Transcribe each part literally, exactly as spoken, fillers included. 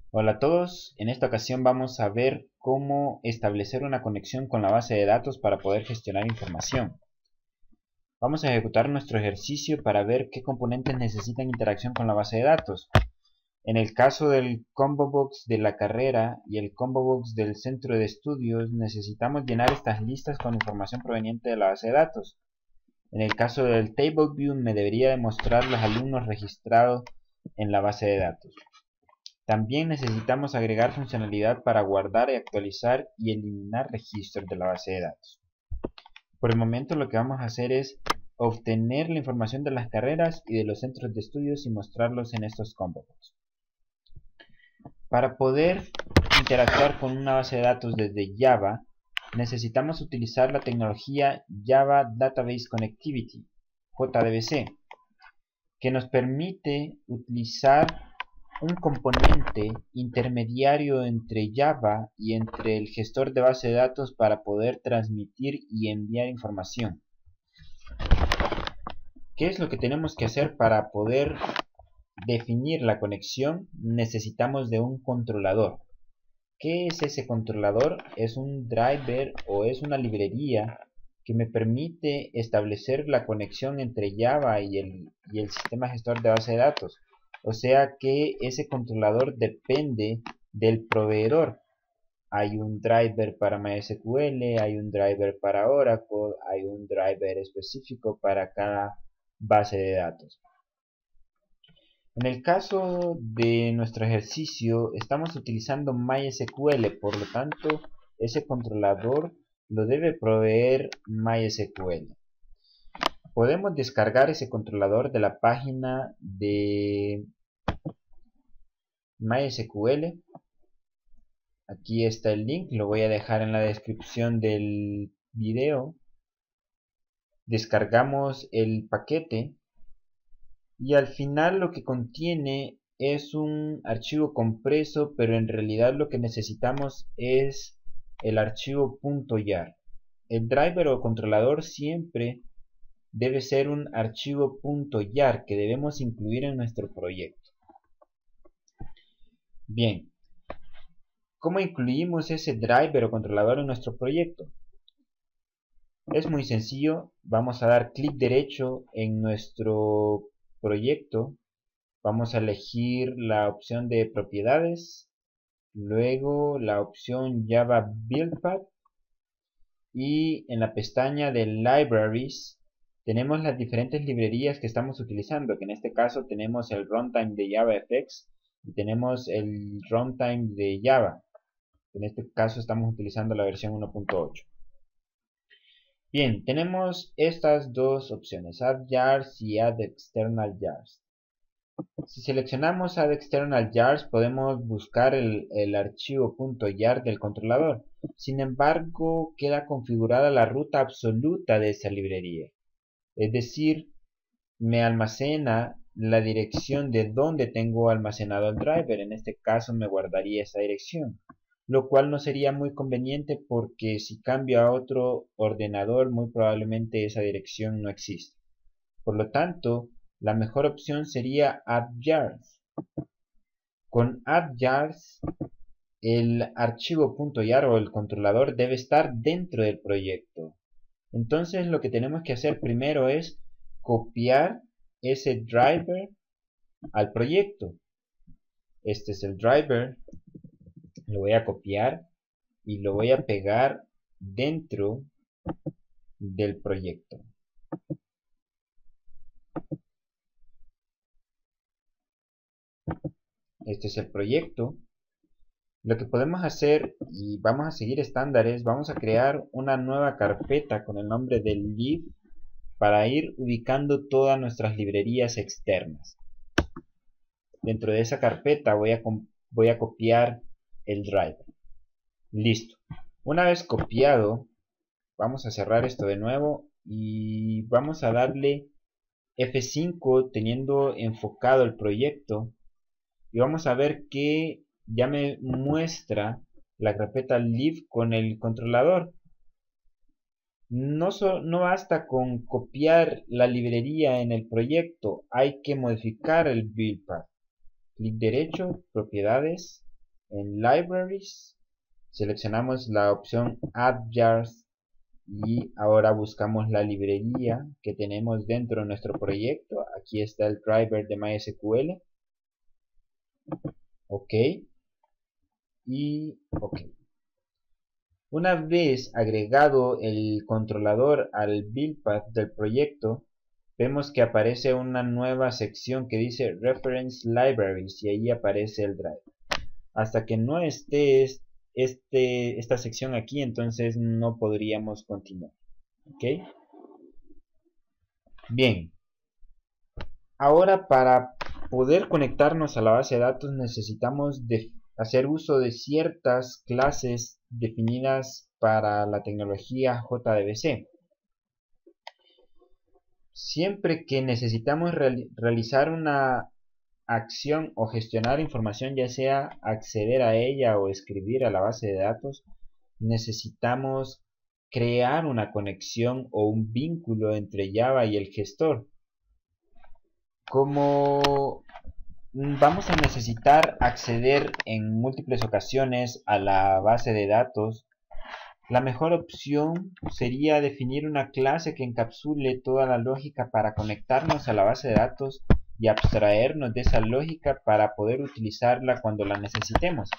Hola a todos, en esta ocasión vamos a ver cómo establecer una conexión con la base de datos para poder gestionar información. Vamos a ejecutar nuestro ejercicio para ver qué componentes necesitan interacción con la base de datos. En el caso del combo box de la carrera y el combo box del centro de estudios, necesitamos llenar estas listas con información proveniente de la base de datos. En el caso del table view me debería demostrar los alumnos registrados en la base de datos. También necesitamos agregar funcionalidad para guardar y actualizar y eliminar registros de la base de datos. Por el momento lo que vamos a hacer es obtener la información de las carreras y de los centros de estudios y mostrarlos en estos combo box. Para poder interactuar con una base de datos desde Java, necesitamos utilizar la tecnología Java Database Connectivity, J D B C, que nos permite utilizar un componente intermediario entre Java y entre el gestor de base de datos para poder transmitir y enviar información. ¿Qué es lo que tenemos que hacer para poder definir la conexión? Necesitamos de un controlador. ¿Qué es ese controlador? Es un driver o es una librería que me permite establecer la conexión entre Java y el, y el sistema gestor de base de datos. O sea que ese controlador depende del proveedor. Hay un driver para MySQL, hay un driver para Oracle, hay un driver específico para cada base de datos. En el caso de nuestro ejercicio estamos utilizando MySQL, por lo tanto ese controlador lo debe proveer MySQL. Podemos descargar ese controlador de la página de MySQL. Aquí está el link, lo voy a dejar en la descripción del video. Descargamos el paquete y al final lo que contiene es un archivo compreso, pero en realidad lo que necesitamos es el archivo .jar. El driver o controlador siempre debe ser un archivo .jar que debemos incluir en nuestro proyecto. Bien, ¿cómo incluimos ese driver o controlador en nuestro proyecto? Es muy sencillo, vamos a dar clic derecho en nuestro proyecto, vamos a elegir la opción de propiedades, luego la opción Java Build Path y en la pestaña de Libraries tenemos las diferentes librerías que estamos utilizando, que en este caso tenemos el runtime de JavaFX y tenemos el runtime de Java. En este caso estamos utilizando la versión uno punto ocho. Bien, tenemos estas dos opciones, Add Jars y Add External Jars. Si seleccionamos Add External Jars podemos buscar el, el archivo .jar del controlador. Sin embargo, queda configurada la ruta absoluta de esa librería. Es decir, me almacena la dirección de donde tengo almacenado el driver. En este caso me guardaría esa dirección, lo cual no sería muy conveniente porque si cambio a otro ordenador muy probablemente esa dirección no existe. Por lo tanto, la mejor opción sería Add Jars. Con Add Jars, el archivo .jar o el controlador debe estar dentro del proyecto. Entonces lo que tenemos que hacer primero es copiar ese driver al proyecto. Este es el driver, lo voy a copiar y lo voy a pegar dentro del proyecto. Este es el proyecto. Lo que podemos hacer, y vamos a seguir estándares, vamos a crear una nueva carpeta con el nombre de lib para ir ubicando todas nuestras librerías externas. Dentro de esa carpeta voy a, voy a copiar el driver. Listo. Una vez copiado, vamos a cerrar esto de nuevo y vamos a darle F cinco teniendo enfocado el proyecto y vamos a ver que ya me muestra la carpeta lib con el controlador. No, so, no basta con copiar la librería en el proyecto, hay que modificar el build path. Clic derecho, propiedades, en Libraries, seleccionamos la opción Add Jars y ahora buscamos la librería que tenemos dentro de nuestro proyecto. Aquí está el driver de MySQL. Ok. Y ok. Una vez agregado el controlador al build path del proyecto, vemos que aparece una nueva sección que dice Reference Libraries y ahí aparece el driver. Hasta que no esté este, esta sección aquí, entonces no podríamos continuar. ¿Ok? Bien. Ahora, para poder conectarnos a la base de datos necesitamos de hacer uso de ciertas clases definidas para la tecnología J D B C. Siempre que necesitamos real, realizar una acción o gestionar información, ya sea acceder a ella o escribir a la base de datos, necesitamos crear una conexión o un vínculo entre Java y el gestor. Como vamos a necesitar acceder en múltiples ocasiones a la base de datos, la mejor opción sería definir una clase que encapsule toda la lógica para conectarnos a la base de datos y abstraernos de esa lógica para poder utilizarla cuando la necesitemos.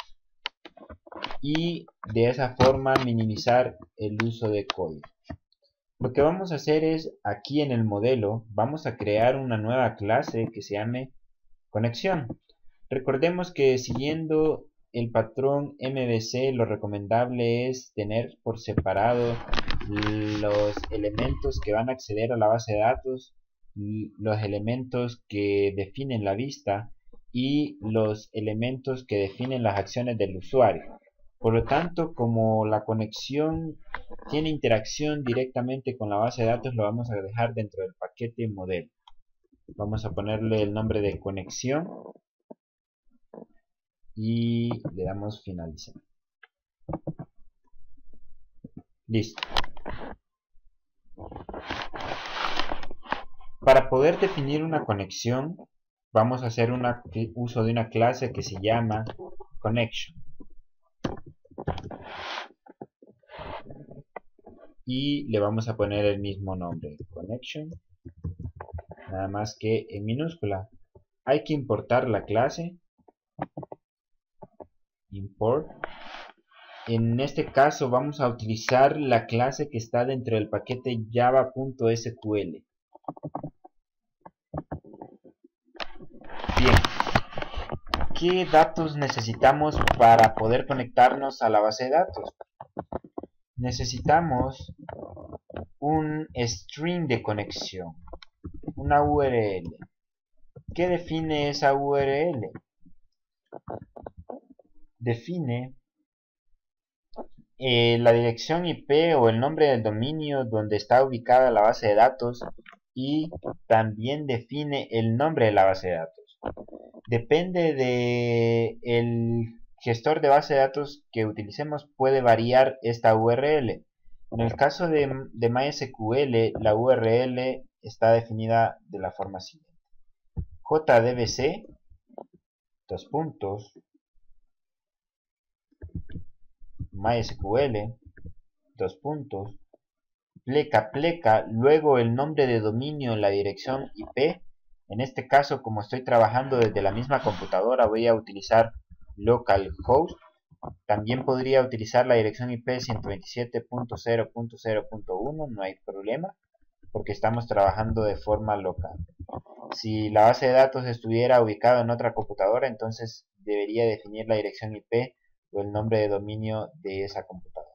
Y de esa forma minimizar el uso de código. Lo que vamos a hacer es, aquí en el modelo, vamos a crear una nueva clase que se llame conexión. Recordemos que siguiendo el patrón M V C, lo recomendable es tener por separado los elementos que van a acceder a la base de datos, los elementos que definen la vista y los elementos que definen las acciones del usuario. Por lo tanto, como la conexión tiene interacción directamente con la base de datos, lo vamos a dejar dentro del paquete modelo. Vamos a ponerle el nombre de conexión y le damos finalizar. Listo. Para poder definir una conexión, vamos a hacer una, uso de una clase que se llama connection. Y le vamos a poner el mismo nombre, connection, nada más que en minúscula. Hay que importar la clase, import. En este caso vamos a utilizar la clase que está dentro del paquete java.sql. Bien, ¿qué datos necesitamos para poder conectarnos a la base de datos? Necesitamos un string de conexión, una U R L. ¿Qué define esa U R L? Define eh, la dirección I P o el nombre del dominio donde está ubicada la base de datos y también define el nombre de la base de datos. Depende de el gestor de base de datos que utilicemos, puede variar esta U R L. En el caso de, de MySQL, la U R L está definida de la forma siguiente: J D B C, dos puntos, MySQL, dos puntos, pleca pleca, luego el nombre de dominio, la dirección I P. En este caso, como estoy trabajando desde la misma computadora, voy a utilizar localhost. También podría utilizar la dirección I P ciento veintisiete punto cero punto cero punto uno, no hay problema, porque estamos trabajando de forma local. Si la base de datos estuviera ubicada en otra computadora, entonces debería definir la dirección I P o el nombre de dominio de esa computadora.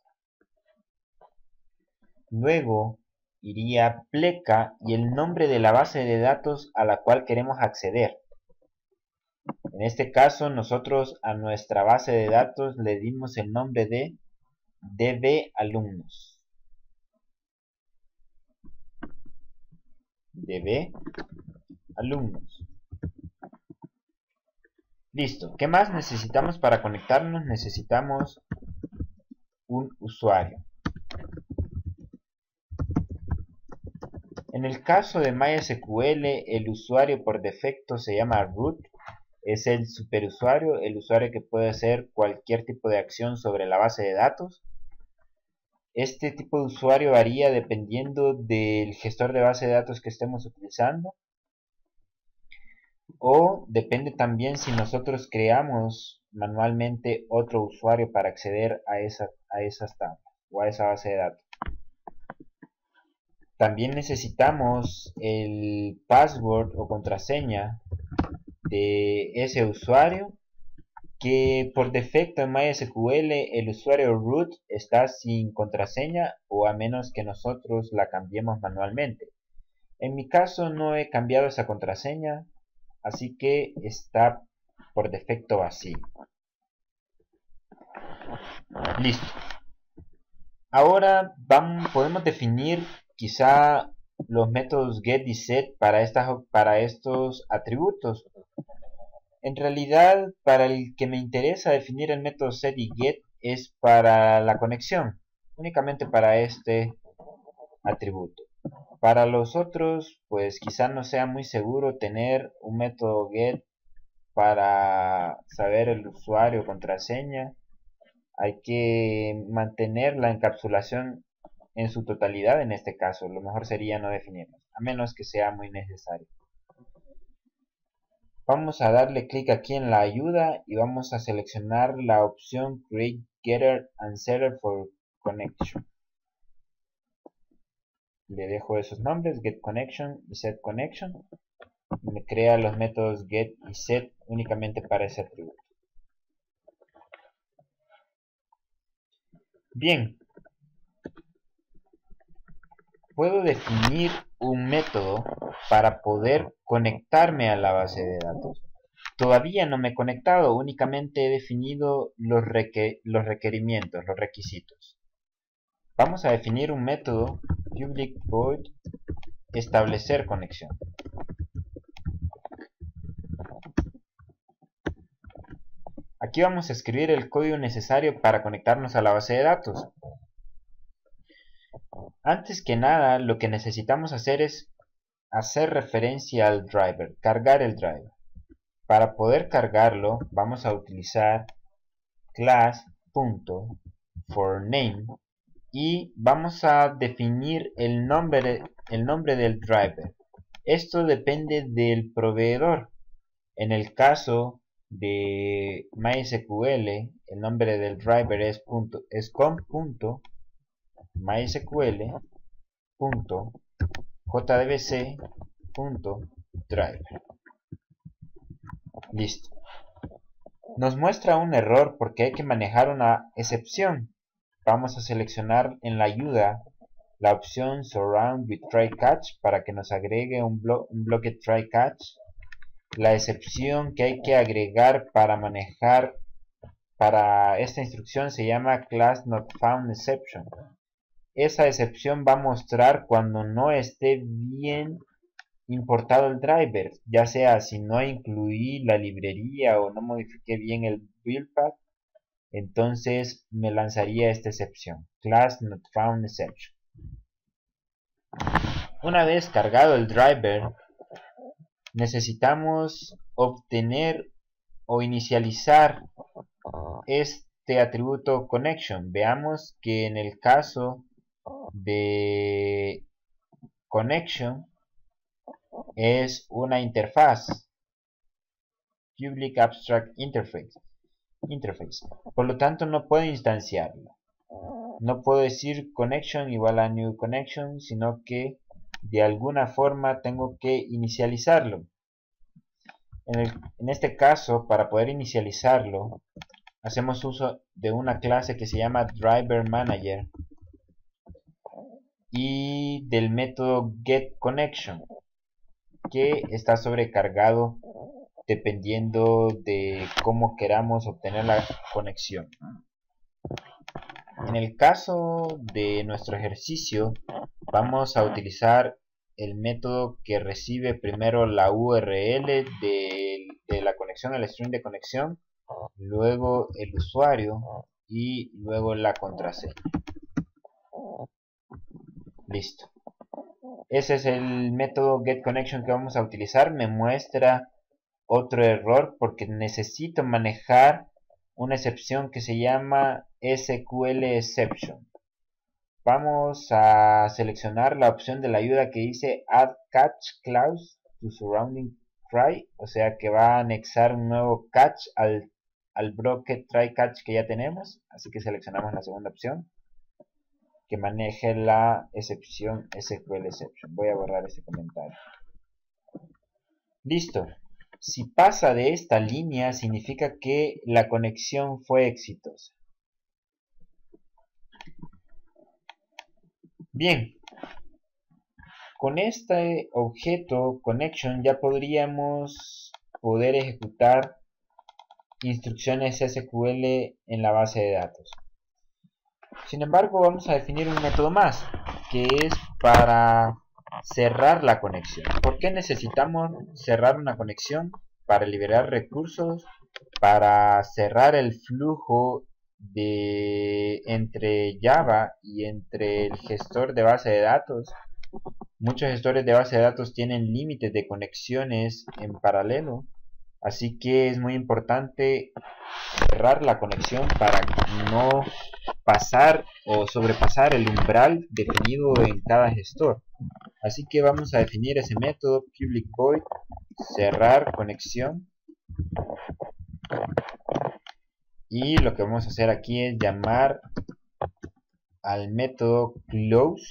Luego iría pleca y el nombre de la base de datos a la cual queremos acceder. En este caso, nosotros a nuestra base de datos le dimos el nombre de dbalumnos. dbalumnos. Listo. ¿Qué más necesitamos para conectarnos? Necesitamos un usuario. En el caso de MySQL, el usuario por defecto se llama root. es el superusuario, el usuario que puede hacer cualquier tipo de acción sobre la base de datos. Este tipo de usuario varía dependiendo del gestor de base de datos que estemos utilizando. O depende también si nosotros creamos manualmente otro usuario para acceder a, esa, a esas tablas o a esa base de datos. También necesitamos el password o contraseña de ese usuario, que por defecto en MySQL el usuario root está sin contraseña, o a menos que nosotros la cambiemos manualmente. En mi caso no he cambiado esa contraseña, así que está por defecto así. Listo. Ahora vamos, podemos definir quizá los métodos get y set para, estas, para estos atributos. En realidad, para el que me interesa definir el método set y get es para la conexión, únicamente para este atributo. Para los otros, pues quizá no sea muy seguro tener un método get para saber el usuario o contraseña. Hay que mantener la encapsulación en su totalidad en este caso. Lo mejor sería no definirlo, a menos que sea muy necesario. Vamos a darle clic aquí en la ayuda y vamos a seleccionar la opción Create Getter and Setter for Connection. Le dejo esos nombres, Get Connection y Set Connection. Y me crea los métodos Get y Set únicamente para ese atributo. Bien. Puedo definir un método para poder conectarme a la base de datos. Todavía no me he conectado, únicamente he definido los, requer los requerimientos, los requisitos. Vamos a definir un método public void establecer conexión. Aquí vamos a escribir el código necesario para conectarnos a la base de datos. Antes que nada, lo que necesitamos hacer es hacer referencia al driver, cargar el driver. Para poder cargarlo, vamos a utilizar class.forName y vamos a definir el nombre, el nombre del driver. Esto depende del proveedor. En el caso de MySQL, el nombre del driver es, punto, es com.mysql.jdbc.driver. Listo. Nos muestra un error porque hay que manejar una excepción. Vamos a seleccionar en la ayuda la opción Surround with Try Catch para que nos agregue un, blo un bloque Try Catch. La excepción que hay que agregar para manejar para esta instrucción se llama Class Not Found Exception. Esa excepción va a mostrar cuando no esté bien importado el driver, ya sea si no incluí la librería o no modifiqué bien el build path, entonces me lanzaría esta excepción, Class Not Found Exception. Una vez cargado el driver, necesitamos obtener o inicializar este atributo connection. Veamos que en el caso de connection es una interfaz, public abstract interface, interface. Por lo tanto no puedo instanciarlo. No puedo decir connection igual a new connection, sino que de alguna forma tengo que inicializarlo. En, el, en este caso, para poder inicializarlo, hacemos uso de una clase que se llama driver manager y del método getConnection, que está sobrecargado dependiendo de cómo queramos obtener la conexión. En el caso de nuestro ejercicio, vamos a utilizar el método que recibe primero la U R L de, de la conexión, el string de conexión, luego el usuario y luego la contraseña. Listo. Ese es el método getConnection que vamos a utilizar. Me muestra otro error porque necesito manejar una excepción que se llama S Q L Exception. Vamos a seleccionar la opción de la ayuda que dice Add Catch Clause to Surrounding Try, o sea que va a anexar un nuevo catch al, al broken try catch que ya tenemos. Así que seleccionamos la segunda opción, que maneje la excepción S Q L Exception. Voy a borrar ese comentario. Listo. Si pasa de esta línea, significa que la conexión fue exitosa. Bien, con este objeto connection ya podríamos poder ejecutar instrucciones S Q L en la base de datos. Sin embargo, vamos a definir un método más, que es para cerrar la conexión. ¿Por qué necesitamos cerrar una conexión? Para liberar recursos, para cerrar el flujo de entre Java y entre el gestor de base de datos. Muchos gestores de base de datos tienen límites de conexiones en paralelo, así que es muy importante cerrar la conexión para no pasar o sobrepasar el umbral definido en cada gestor. Así que vamos a definir ese método public void cerrar conexión, y lo que vamos a hacer aquí es llamar al método close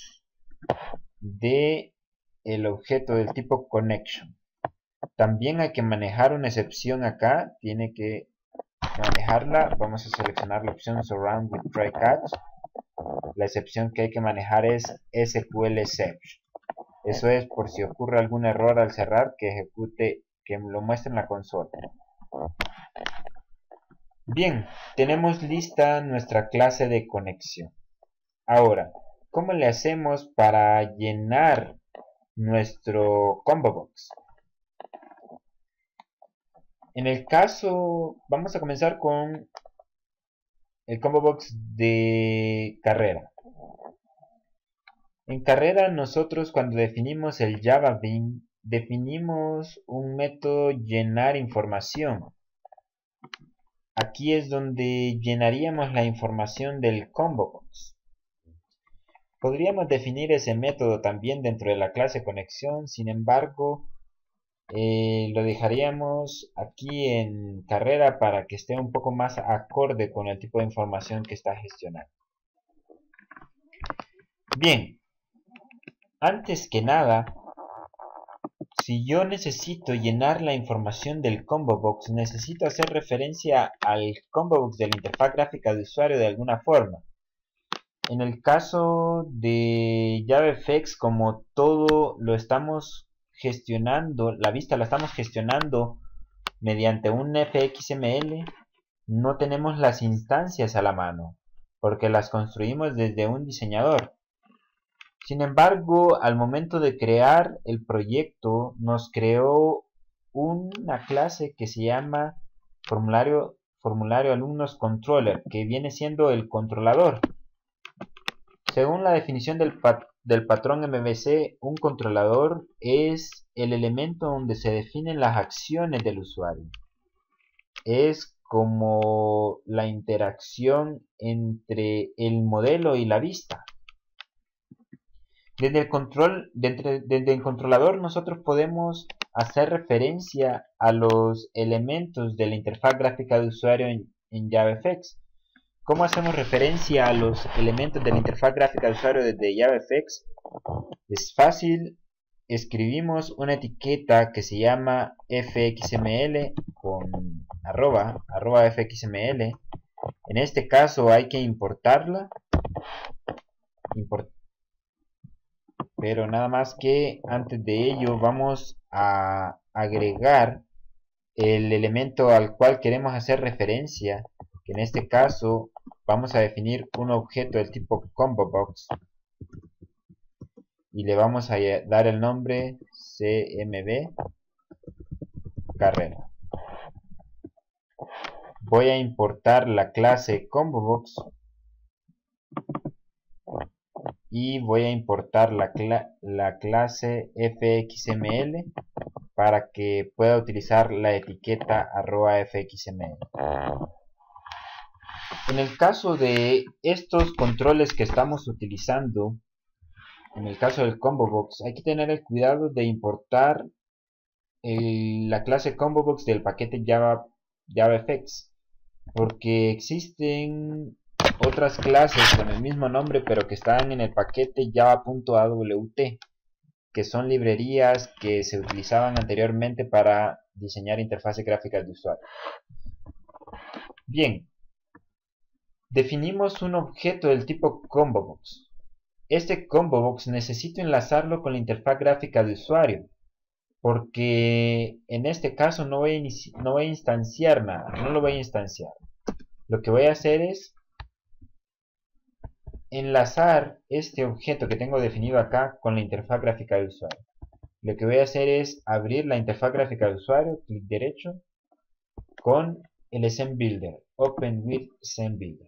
de el objeto del tipo connection. También hay que manejar una excepción acá, tiene que manejarla. Vamos a seleccionar la opción surround with try catch. La excepción que hay que manejar es S Q L exception. Eso es por si ocurre algún error al cerrar, que ejecute, que lo muestre en la consola. Bien, tenemos lista nuestra clase de conexión. Ahora, ¿cómo le hacemos para llenar nuestro combo box? En el caso, vamos a comenzar con el combo box de carrera. En carrera, nosotros cuando definimos el Java Bean, definimos un método llenar información. Aquí es donde llenaríamos la información del combo box. Podríamos definir ese método también dentro de la clase conexión, sin embargo, eh, lo dejaríamos aquí en carrera para que esté un poco más acorde con el tipo de información que está gestionando. Bien, antes que nada, si yo necesito llenar la información del combo box, necesito hacer referencia al combo box de la interfaz gráfica de usuario de alguna forma. En el caso de JavaFX, como todo lo estamos gestionando, la vista la estamos gestionando mediante un F X M L, no tenemos las instancias a la mano, porque las construimos desde un diseñador. Sin embargo, al momento de crear el proyecto, nos creó una clase que se llama formulario, formulario alumnos controller, que viene siendo el controlador. Según la definición del, pat del patrón M V C, un controlador es el elemento donde se definen las acciones del usuario. Es como la interacción entre el modelo y la vista. Desde el, control, desde, desde el controlador nosotros podemos hacer referencia a los elementos de la interfaz gráfica de usuario en, en JavaFX. ¿Cómo hacemos referencia a los elementos de la interfaz gráfica de usuario desde JavaFX? Es fácil, escribimos una etiqueta que se llama fxml con arroba, arroba fxml. En este caso hay que importarla, import pero nada más que antes de ello vamos a agregar el elemento al cual queremos hacer referencia, que en este caso vamos a definir un objeto del tipo combo box y le vamos a dar el nombre cmb carrera. Voy a importar la clase combo box y voy a importar la, cla la clase fxml para que pueda utilizar la etiqueta arroba fxml. En el caso de estos controles que estamos utilizando, en el caso del ComboBox, hay que tener el cuidado de importar el, la clase ComboBox del paquete Java, JavaFX, porque existen otras clases con el mismo nombre pero que están en el paquete java.awt, que son librerías que se utilizaban anteriormente para diseñar interfaces gráficas de usuario. Bien, definimos un objeto del tipo ComboBox. Este ComboBox necesito enlazarlo con la interfaz gráfica de usuario, porque en este caso no voy a, no voy a instanciar nada, no lo voy a instanciar. Lo que voy a hacer es enlazar este objeto que tengo definido acá con la interfaz gráfica de usuario. Lo que voy a hacer es abrir la interfaz gráfica de usuario, clic derecho, con el SceneBuilder, Open with SceneBuilder.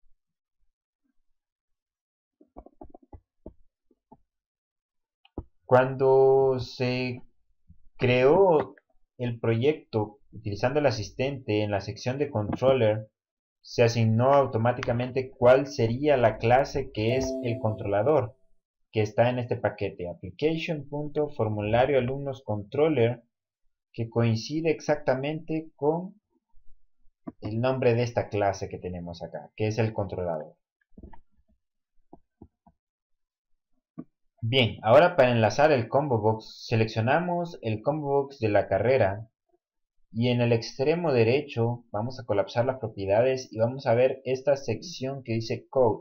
Cuando se creó el proyecto utilizando el asistente en la sección de controller, se asignó automáticamente cuál sería la clase que es el controlador, que está en este paquete, application.formulario alumnos controller, que coincide exactamente con el nombre de esta clase que tenemos acá, que es el controlador. Bien, ahora para enlazar el ComboBox, seleccionamos el ComboBox de la carrera y en el extremo derecho vamos a colapsar las propiedades y vamos a ver esta sección que dice Code.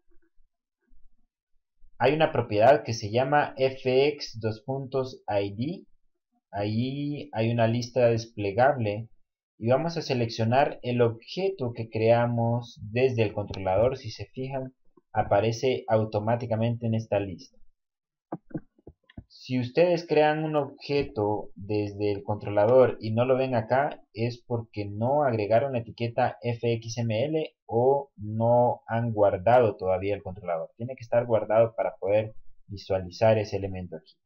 Hay una propiedad que se llama fx.id. Ahí hay una lista desplegable y vamos a seleccionar el objeto que creamos desde el controlador. Si se fijan, aparece automáticamente en esta lista. Si ustedes crean un objeto desde el controlador y no lo ven acá, es porque no agregaron la etiqueta fxml o no han guardado todavía el controlador. Tiene que estar guardado para poder visualizar ese elemento aquí.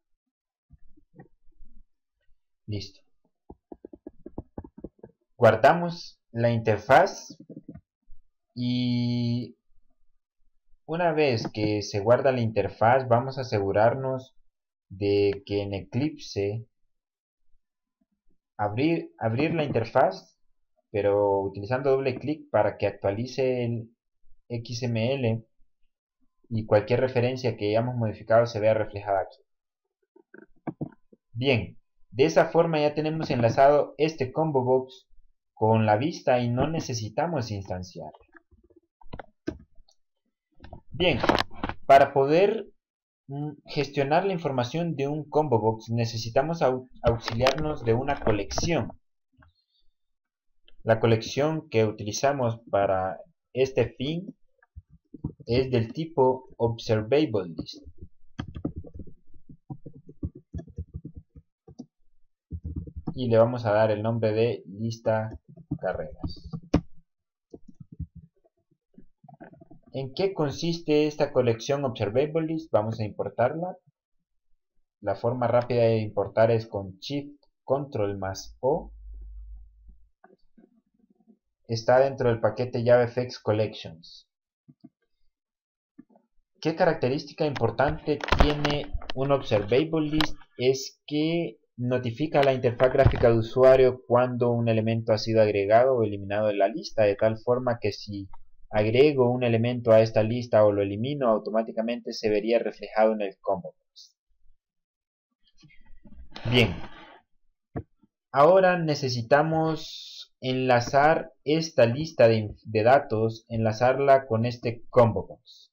Listo. Guardamos la interfaz y una vez que se guarda la interfaz, vamos a asegurarnos de que en Eclipse abrir, abrir la interfaz, pero utilizando doble clic para que actualice el X M L y cualquier referencia que hayamos modificado se vea reflejada aquí. Bien, de esa forma ya tenemos enlazado este ComboBox con la vista y no necesitamos instanciar. Bien, para poder gestionar la información de un ComboBox necesitamos au auxiliarnos de una colección. La colección que utilizamos para este fin es del tipo ObservableList. Y le vamos a dar el nombre de lista carreras. ¿En qué consiste esta colección ObservableList? Vamos a importarla. La forma rápida de importar es con Shift Control más O. Está dentro del paquete JavaFX Collections. ¿Qué característica importante tiene un ObservableList? Es que notifica a la interfaz gráfica de usuario cuando un elemento ha sido agregado o eliminado de la lista, de tal forma que si agrego un elemento a esta lista o lo elimino, automáticamente se vería reflejado en el ComboBox. Bien, ahora necesitamos enlazar esta lista de, de datos, enlazarla con este ComboBox.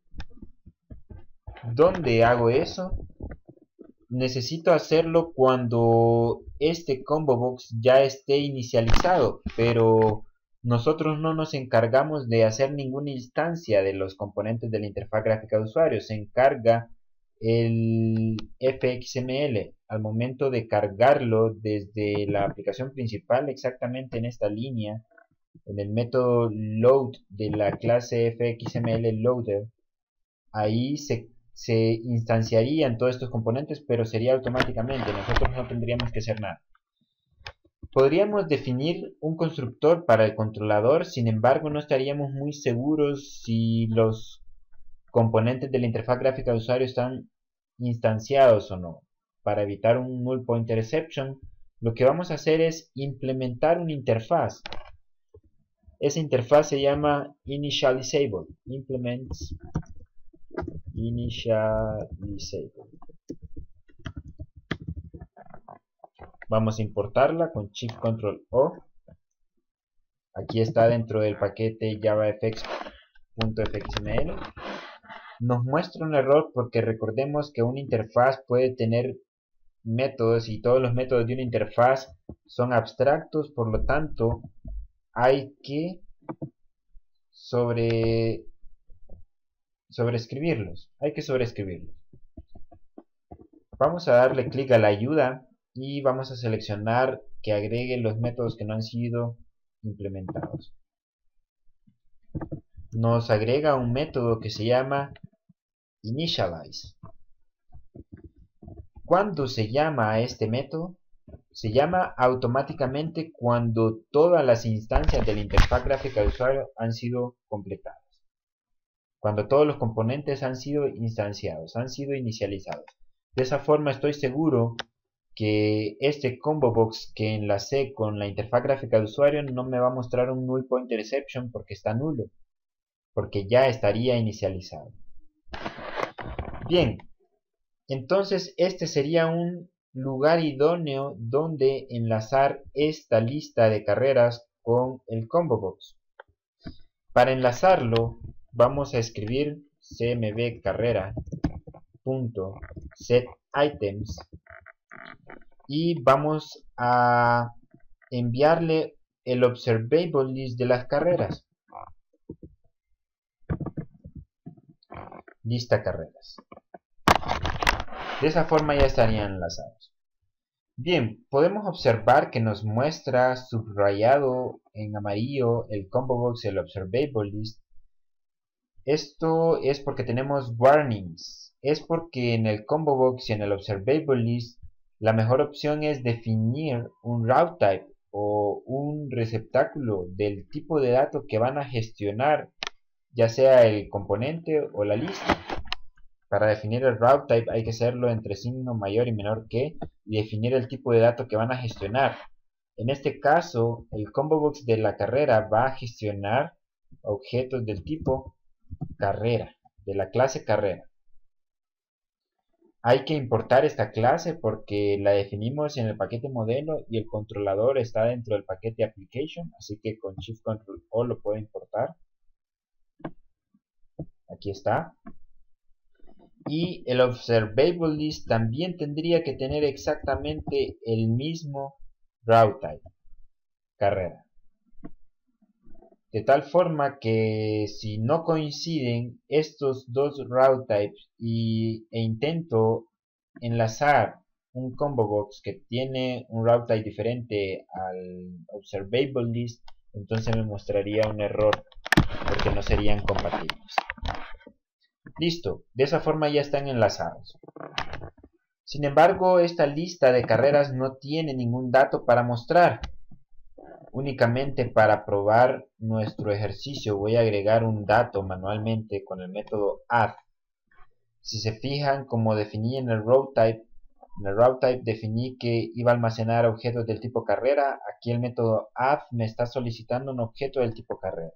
¿Dónde hago eso? Necesito hacerlo cuando este ComboBox ya esté inicializado, pero nosotros no nos encargamos de hacer ninguna instancia de los componentes de la interfaz gráfica de usuario. Se encarga el fxml. Al momento de cargarlo desde la aplicación principal, exactamente en esta línea, en el método load de la clase fxml loader, ahí se se instanciarían todos estos componentes, pero sería automáticamente, nosotros no tendríamos que hacer nada. Podríamos definir un constructor para el controlador, sin embargo no estaríamos muy seguros si los componentes de la interfaz gráfica de usuario están instanciados o no. Para evitar un null pointer exception, lo que vamos a hacer es implementar una interfaz. Esa interfaz se llama initializable. Implements initializable. Vamos a importarla con Shift Control O. Aquí está dentro del paquete javafx.fxml. Nos muestra un error porque recordemos que una interfaz puede tener métodos y todos los métodos de una interfaz son abstractos, por lo tanto hay que sobre sobreescribirlos. Hay que sobreescribirlos. Vamos a darle clic a la ayuda y vamos a seleccionar que agregue los métodos que no han sido implementados. Nos agrega un método que se llama initialize. ¿Cuándo se llama a este método? Se llama automáticamente cuando todas las instancias de la interfaz gráfica de usuario han sido completadas. Cuando todos los componentes han sido instanciados, han sido inicializados. De esa forma estoy seguro que este combo box que enlacé con la interfaz gráfica de usuario no me va a mostrar un null pointer exception porque está nulo, porque ya estaría inicializado. Bien, entonces este sería un lugar idóneo donde enlazar esta lista de carreras con el combo box. Para enlazarlo vamos a escribir cmv carrera.setItems y vamos a enviarle el observable list de las carreras. Lista carreras. De esa forma ya estarían enlazados. Bien, podemos observar que nos muestra subrayado en amarillo el combo box y el observable list. Esto es porque tenemos warnings. Es porque en el combo box y en el observable list la mejor opción es definir un route type o un receptáculo del tipo de datos que van a gestionar, ya sea el componente o la lista. Para definir el route type hay que hacerlo entre signo mayor y menor que y definir el tipo de datos que van a gestionar. En este caso, el combo box de la carrera va a gestionar objetos del tipo carrera, de la clase carrera. Hay que importar esta clase porque la definimos en el paquete modelo y el controlador está dentro del paquete application, así que con Shift Control O lo puedo importar. Aquí está. Y el observable list también tendría que tener exactamente el mismo route type, carrera. De tal forma que si no coinciden estos dos route types y, e intento enlazar un combo box que tiene un route type diferente al observable list, entonces me mostraría un error porque no serían compatibles. Listo, de esa forma ya están enlazados. Sin embargo, esta lista de carreras no tiene ningún dato para mostrar. Únicamente para probar nuestro ejercicio voy a agregar un dato manualmente con el método add. Si se fijan, como definí en el route type, en el route type definí que iba a almacenar objetos del tipo carrera. Aquí el método add me está solicitando un objeto del tipo carrera.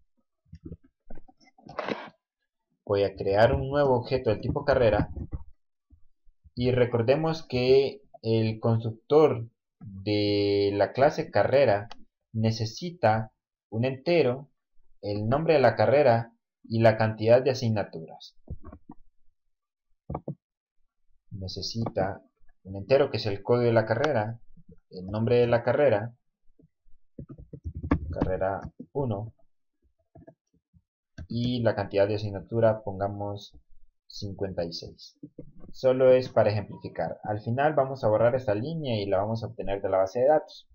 Voy a crear un nuevo objeto del tipo carrera y recordemos que el constructor de la clase carrera necesita un entero, el nombre de la carrera y la cantidad de asignaturas. Necesita un entero que es el código de la carrera, el nombre de la carrera, carrera uno, y la cantidad de asignatura pongamos cincuenta y seis. Solo es para ejemplificar. Al final vamos a borrar esta línea y la vamos a obtener de la base de datos.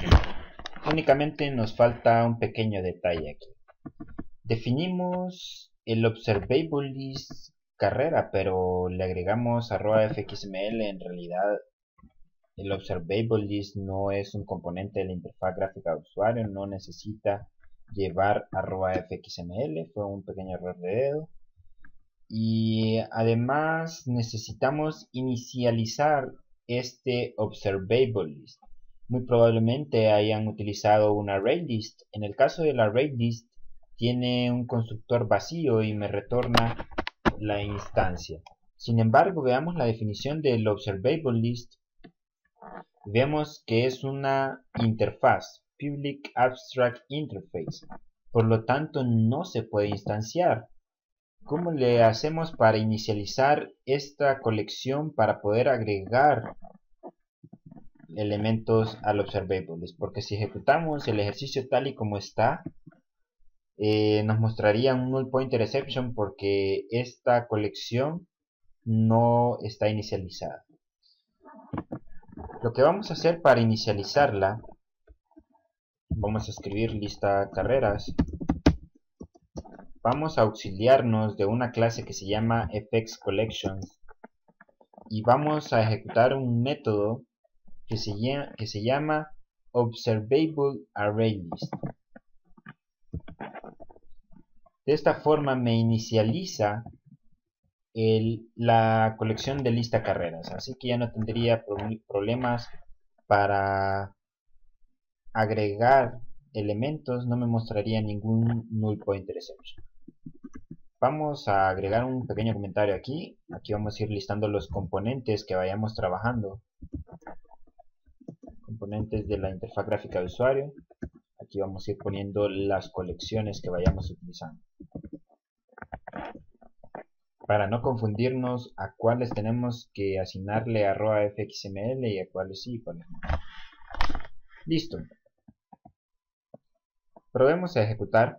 Únicamente nos falta un pequeño detalle aquí. Definimos el observable list carrera, pero le agregamos arroba fxml. En realidad el observable list no es un componente de la interfaz gráfica de usuario, no necesita llevar arroba fxml, fue un pequeño error de dedo. Y además necesitamos inicializar este observable list. Muy probablemente hayan utilizado un array list. En el caso del array list tiene un constructor vacío y me retorna la instancia. Sin embargo, veamos la definición del observable list. Vemos que es una interfaz, Public Abstract Interface. Por lo tanto, no se puede instanciar. ¿Cómo le hacemos para inicializar esta colección para poder agregar elementos al observable list? Porque si ejecutamos el ejercicio tal y como está, eh, nos mostraría un null pointer exception porque esta colección no está inicializada. Lo que vamos a hacer para inicializarla, vamos a escribir lista carreras. Vamos a auxiliarnos de una clase que se llama fxCollections y vamos a ejecutar un método que se, que se llama observableArrayList. De esta forma me inicializa el, la colección de lista carreras, así que ya no tendría pro problemas para agregar elementos, no me mostraría ningún null pointer exception. Vamos a agregar un pequeño comentario aquí. Aquí vamos a ir listando los componentes que vayamos trabajando. Componentes de la interfaz gráfica de usuario. Aquí vamos a ir poniendo las colecciones que vayamos utilizando. Para no confundirnos a cuáles tenemos que asignarle arroba fxml y a cuáles sí y cuáles no. Listo. Probemos a ejecutar.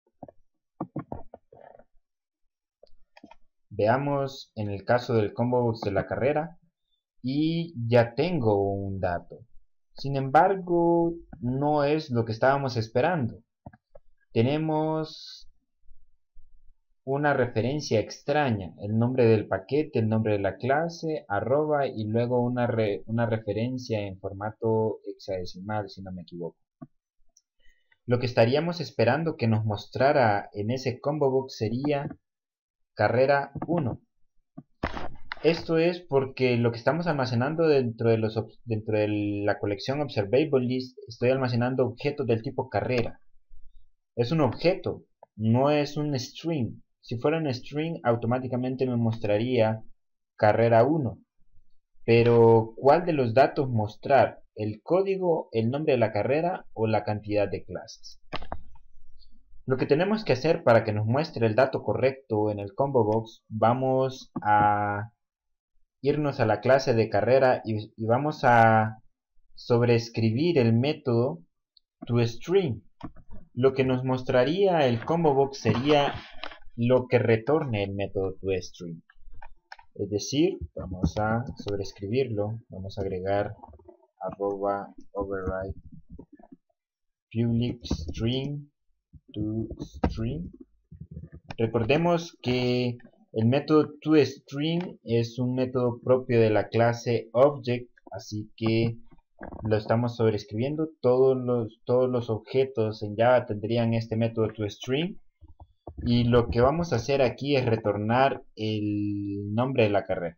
Veamos en el caso del combo box de la carrera y ya tengo un dato. Sin embargo, no es lo que estábamos esperando. Tenemos una referencia extraña, el nombre del paquete, el nombre de la clase, arroba y luego una, re, una referencia en formato hexadecimal, si no me equivoco. Lo que estaríamos esperando que nos mostrara en ese combo box sería carrera uno. Esto es porque lo que estamos almacenando dentro de, los, dentro de la colección observable list, estoy almacenando objetos del tipo carrera. Es un objeto, no es un string. Si fuera un string, automáticamente me mostraría carrera uno. Pero, ¿cuál de los datos mostrar? ¿El código, el nombre de la carrera o la cantidad de clases? Lo que tenemos que hacer para que nos muestre el dato correcto en el combo box, vamos a irnos a la clase de carrera y, y vamos a sobreescribir el método toString. Lo que nos mostraría el combo box sería lo que retorne el método toString. Es decir, vamos a sobreescribirlo, vamos a agregar arroba override public string toString. Recordemos que el método toString es un método propio de la clase object, así que lo estamos sobreescribiendo. Todos los, todos los objetos en Java tendrían este método toString. Y lo que vamos a hacer aquí es retornar el nombre de la carrera.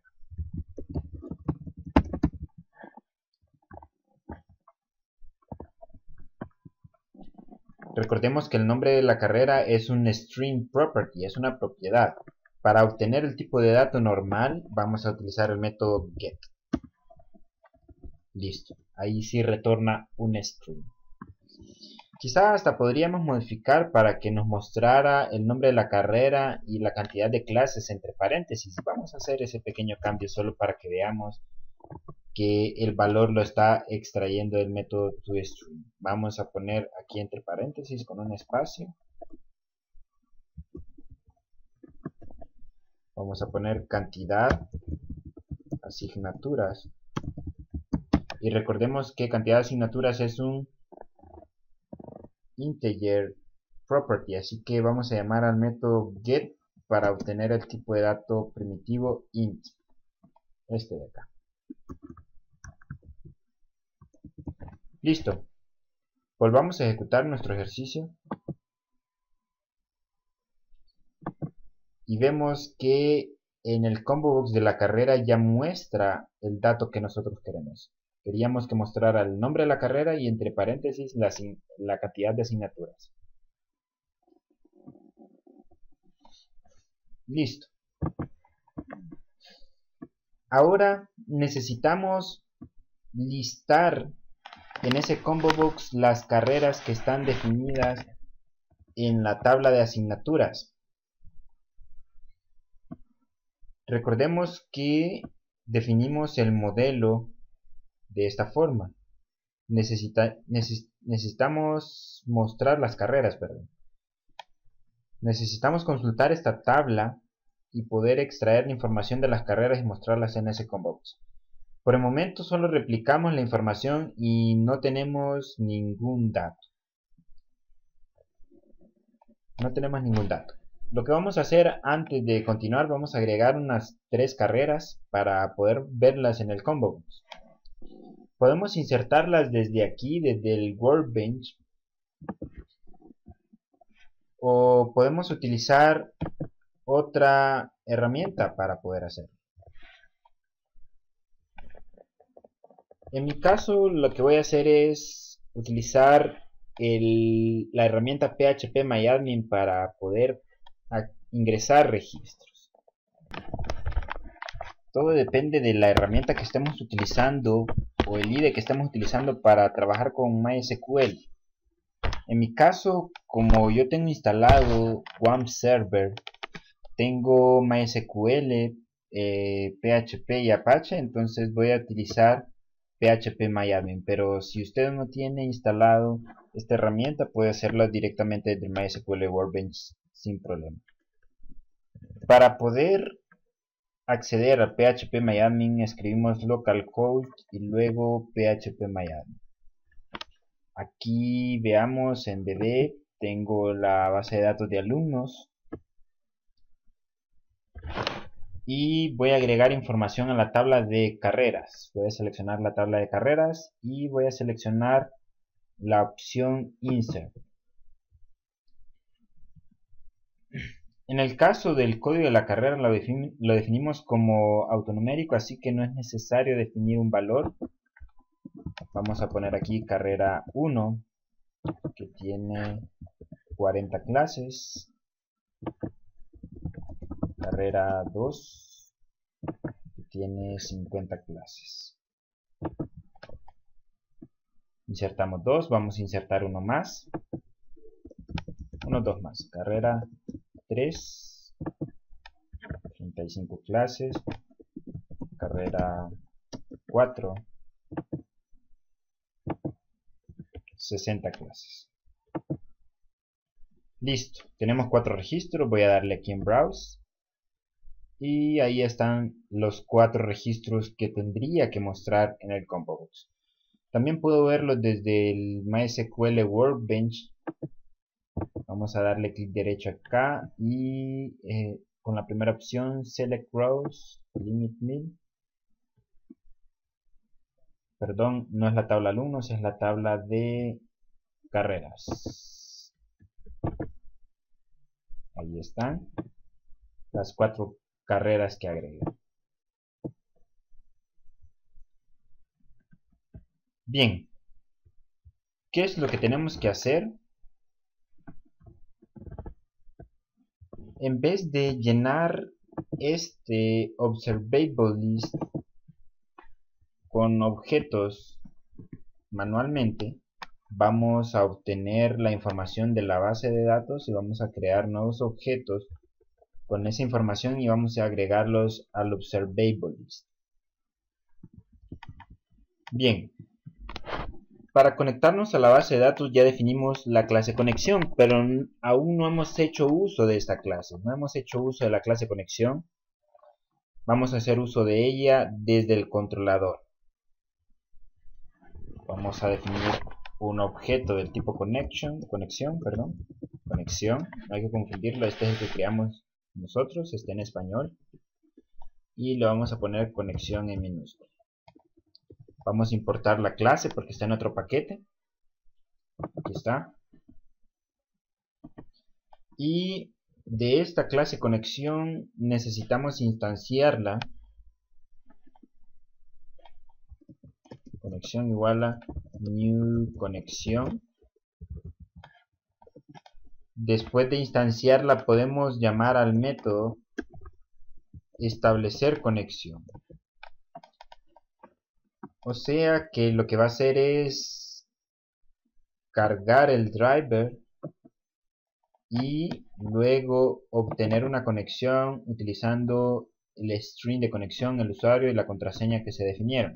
Recordemos que el nombre de la carrera es un string property, es una propiedad. Para obtener el tipo de dato normal, vamos a utilizar el método get. Listo, ahí sí retorna un string. Quizá hasta podríamos modificar para que nos mostrara el nombre de la carrera y la cantidad de clases entre paréntesis. Vamos a hacer ese pequeño cambio solo para que veamos que el valor lo está extrayendo del método toString. Vamos a poner aquí entre paréntesis con un espacio. Vamos a poner cantidad asignaturas. Y recordemos que cantidad de asignaturas es un integer property, así que vamos a llamar al método get para obtener el tipo de dato primitivo int, este de acá. Listo. Volvamos a ejecutar nuestro ejercicio y vemos que en el combo box de la carrera ya muestra el dato que nosotros queremos. Queríamos que mostrara el nombre de la carrera y entre paréntesis la, la cantidad de asignaturas. Listo. Ahora necesitamos listar en ese combo box las carreras que están definidas en la tabla de asignaturas. Recordemos que definimos el modelo de esta forma. Necesita, neces, necesitamos mostrar las carreras, perdón. Necesitamos consultar esta tabla y poder extraer la información de las carreras y mostrarlas en ese combo box. Por el momento solo replicamos la información y no tenemos ningún dato. No tenemos ningún dato. Lo que vamos a hacer antes de continuar, vamos a agregar unas tres carreras para poder verlas en el combo box. Podemos insertarlas desde aquí, desde el Workbench, o podemos utilizar otra herramienta para poder hacerlo. En mi caso, lo que voy a hacer es utilizar el, la herramienta P H P MyAdmin para poder a, ingresar registros. Todo depende de la herramienta que estemos utilizando o el I D E que estemos utilizando para trabajar con MySQL. En mi caso, como yo tengo instalado W A M Server, tengo MySQL, eh, P H P y Apache, entonces voy a utilizar P H P MyAdmin. Pero si usted no tiene instalado esta herramienta, puede hacerlo directamente desde MySQL Workbench sin problema. Para poder acceder a P H P MyAdmin, escribimos localhost y luego P H P MyAdmin. Aquí veamos en D B, tengo la base de datos de alumnos y voy a agregar información a la tabla de carreras. Voy a seleccionar la tabla de carreras y voy a seleccionar la opción Insert. En el caso del código de la carrera lo, defin lo definimos como autonumérico, así que no es necesario definir un valor. Vamos a poner aquí carrera uno, que tiene cuarenta clases. Carrera dos, que tiene cincuenta clases. Insertamos dos, vamos a insertar uno más. Unos dos más. Carrera tres, treinta y cinco clases. Carrera cuatro, sesenta clases. Listo, tenemos cuatro registros. Voy a darle aquí en Browse y ahí están los cuatro registros que tendría que mostrar en el combo box. También puedo verlos desde el MySQL Workbench. Vamos a darle clic derecho acá y eh, con la primera opción Select Rows, Limit Mil. Perdón, no es la tabla alumnos, es la tabla de carreras. Ahí están las cuatro carreras que agregué. Bien, ¿qué es lo que tenemos que hacer? En vez de llenar este observable list con objetos manualmente, vamos a obtener la información de la base de datos y vamos a crear nuevos objetos con esa información y vamos a agregarlos al observable list. Bien, para conectarnos a la base de datos ya definimos la clase conexión, pero aún no hemos hecho uso de esta clase. No hemos hecho uso de la clase conexión. Vamos a hacer uso de ella desde el controlador. Vamos a definir un objeto del tipo connection, conexión, perdón, conexión. No hay que confundirlo, este es el que creamos nosotros, está en español. Y le vamos a poner conexión en minúscula. Vamos a importar la clase porque está en otro paquete. Aquí está. Y de esta clase conexión necesitamos instanciarla. Conexión igual a new conexión. Después de instanciarla podemos llamar al método establecer conexión. O sea que lo que va a hacer es cargar el driver y luego obtener una conexión utilizando el string de conexión, el usuario y la contraseña que se definieron.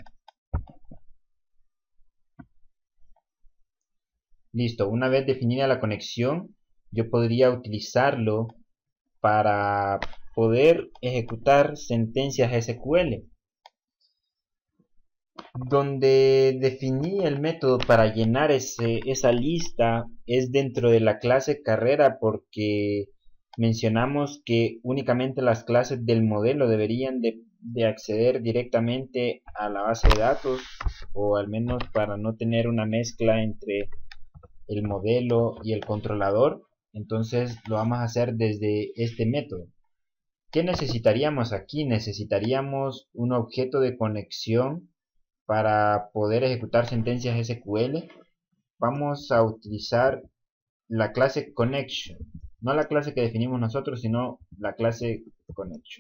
Listo, una vez definida la conexión, yo podría utilizarlo para poder ejecutar sentencias S Q L. Donde definí el método para llenar ese, esa lista es dentro de la clase carrera, porque mencionamos que únicamente las clases del modelo deberían de, de acceder directamente a la base de datos, o al menos para no tener una mezcla entre el modelo y el controlador. Entonces lo vamos a hacer desde este método. ¿Qué necesitaríamos aquí? Necesitaríamos un objeto de conexión para poder ejecutar sentencias S Q L. Vamos a utilizar la clase connection, no la clase que definimos nosotros, sino la clase connection.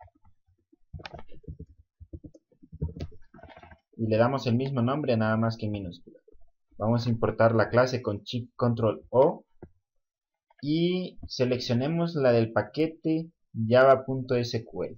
Y le damos el mismo nombre, nada más que en minúscula. Vamos a importar la clase con Shift Control O y seleccionemos la del paquete java.sql.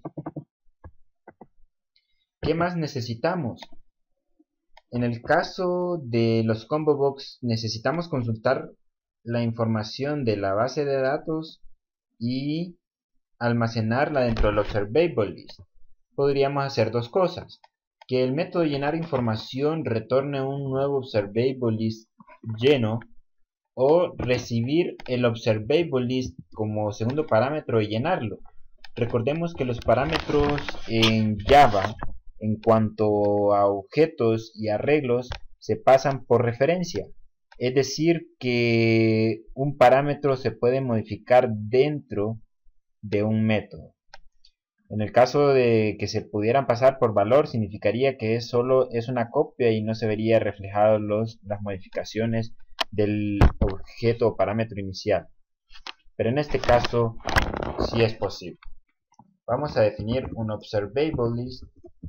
¿Qué más necesitamos? En el caso de los combo box necesitamos consultar la información de la base de datos y almacenarla dentro del observable list. Podríamos hacer dos cosas: que el método llenar información retorne un nuevo observable list lleno, o recibir el observable list como segundo parámetro y llenarlo. Recordemos que los parámetros en Java, en cuanto a objetos y arreglos, se pasan por referencia. Es decir, que un parámetro se puede modificar dentro de un método. En el caso de que se pudieran pasar por valor, significaría que es solo es una copia y no se vería reflejado los, las modificaciones del objeto o parámetro inicial. Pero en este caso sí es posible. Vamos a definir un observable list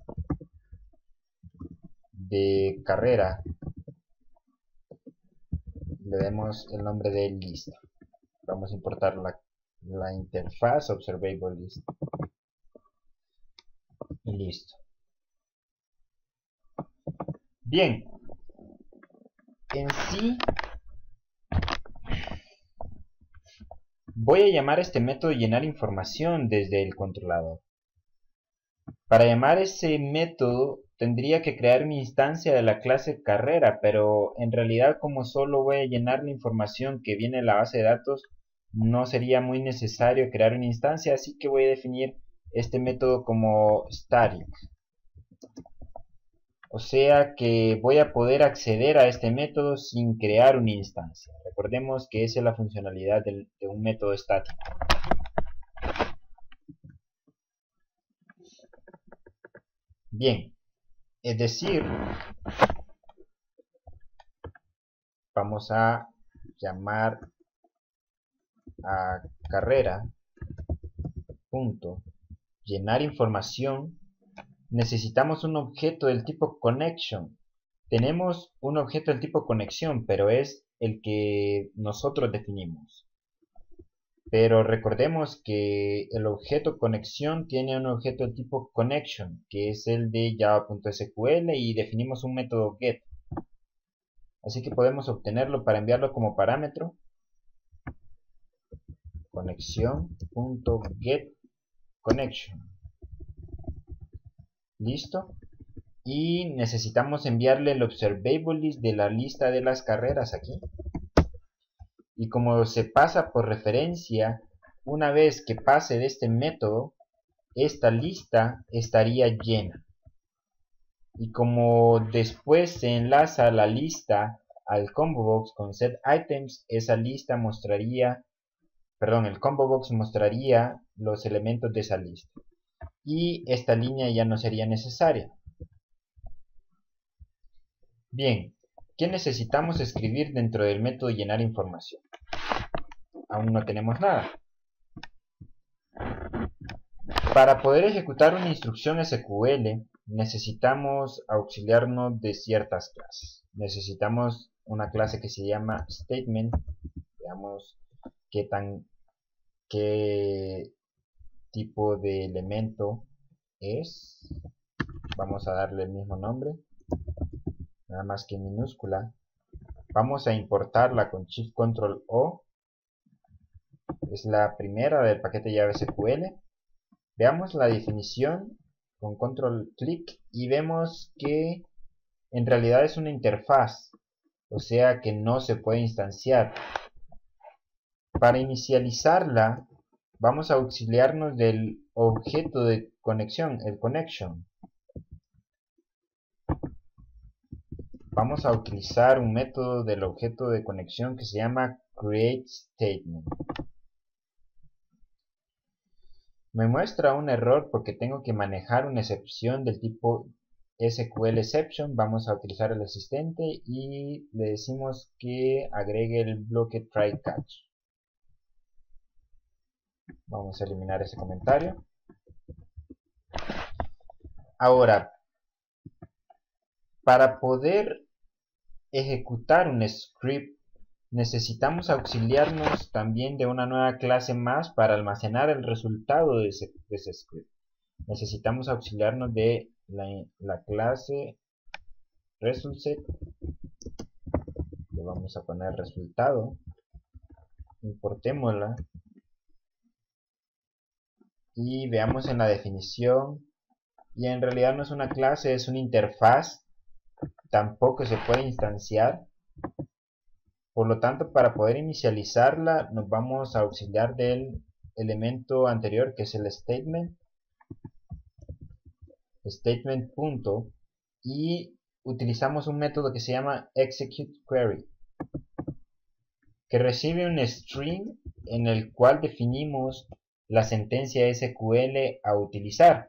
de carrera. Le demos el nombre de lista. Vamos a importar la, la interfaz observable list. Y listo. Bien. En sí, voy a llamar a este método llenar información desde el controlador. Para llamar ese método tendría que crear una instancia de la clase carrera, pero en realidad, como solo voy a llenar la información que viene de la base de datos, no sería muy necesario crear una instancia, así que voy a definir este método como static. O sea que voy a poder acceder a este método sin crear una instancia. Recordemos que esa es la funcionalidad de, de un método estático. Bien, es decir, vamos a llamar a carrera punto llenar información. Necesitamos un objeto del tipo connection. Tenemos un objeto del tipo conexión, pero es el que nosotros definimos. Pero recordemos que el objeto conexión tiene un objeto del tipo connection, que es el de java.sql, y definimos un método get. Así que podemos obtenerlo para enviarlo como parámetro. Conexión.getConnection. Listo. Y necesitamos enviarle el observable list de la lista de las carreras aquí. Y como se pasa por referencia, una vez que pase de este método, esta lista estaría llena. Y como después se enlaza la lista al combo box con setItems, esa lista mostraría, perdón, el combo box mostraría los elementos de esa lista. Y esta línea ya no sería necesaria. Bien, ¿qué necesitamos escribir dentro del método llenar información? Aún no tenemos nada. Para poder ejecutar una instrucción S Q L, necesitamos auxiliarnos de ciertas clases. Necesitamos una clase que se llama statement. Veamos qué tan qué tipo de elemento es. Vamos a darle el mismo nombre, nada más que en minúscula. Vamos a importarla con Shift Control O. Es la primera del paquete llave S Q L. Veamos la definición con control clic y vemos que en realidad es una interfaz, o sea que no se puede instanciar. Para inicializarla vamos a auxiliarnos del objeto de conexión, el connection. Vamos a utilizar un método del objeto de conexión que se llama createStatement. Me muestra un error porque tengo que manejar una excepción del tipo SQLException. Vamos a utilizar el asistente y le decimos que agregue el bloque try-catch. Vamos a eliminar ese comentario. Ahora, para poder ejecutar un script, necesitamos auxiliarnos también de una nueva clase más para almacenar el resultado de ese, de ese script. Necesitamos auxiliarnos de la, la clase resultSet. Le vamos a poner resultado. Importémosla. Y veamos en la definición. Y en realidad no es una clase, es una interfaz. Tampoco se puede instanciar. Por lo tanto, para poder inicializarla, nos vamos a auxiliar del elemento anterior, que es el statement. Statement punto. Y utilizamos un método que se llama executeQuery, que recibe un string en el cual definimos la sentencia S Q L a utilizar.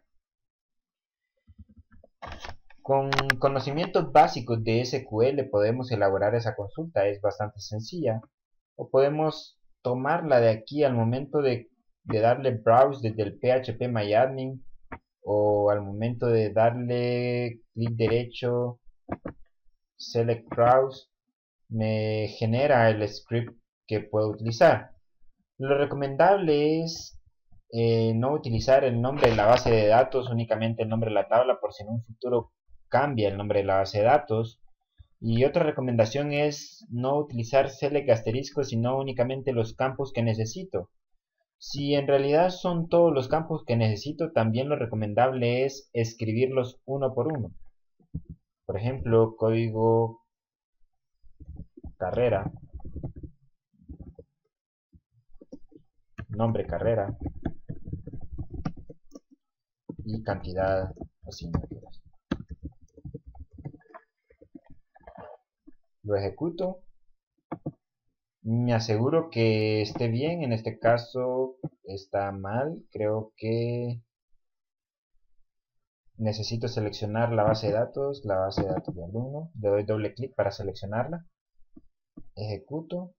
Con conocimientos básicos de S Q L podemos elaborar esa consulta, es bastante sencilla. O podemos tomarla de aquí al momento de, de darle browse desde el phpMyAdmin, o al momento de darle clic derecho, select browse, me genera el script que puedo utilizar. Lo recomendable es eh, no utilizar el nombre de la base de datos, únicamente el nombre de la tabla, por si en un futuro cambia el nombre de la base de datos. Y otra recomendación es no utilizar select asterisco, sino únicamente los campos que necesito. Si en realidad son todos los campos que necesito, también lo recomendable es escribirlos uno por uno. Por ejemplo, código carrera, nombre carrera y cantidad de asignaturas. Lo ejecuto. Me aseguro que esté bien. En este caso está mal. Creo que necesito seleccionar la base de datos, la base de datos de alumno. Le doy doble clic para seleccionarla. Ejecuto.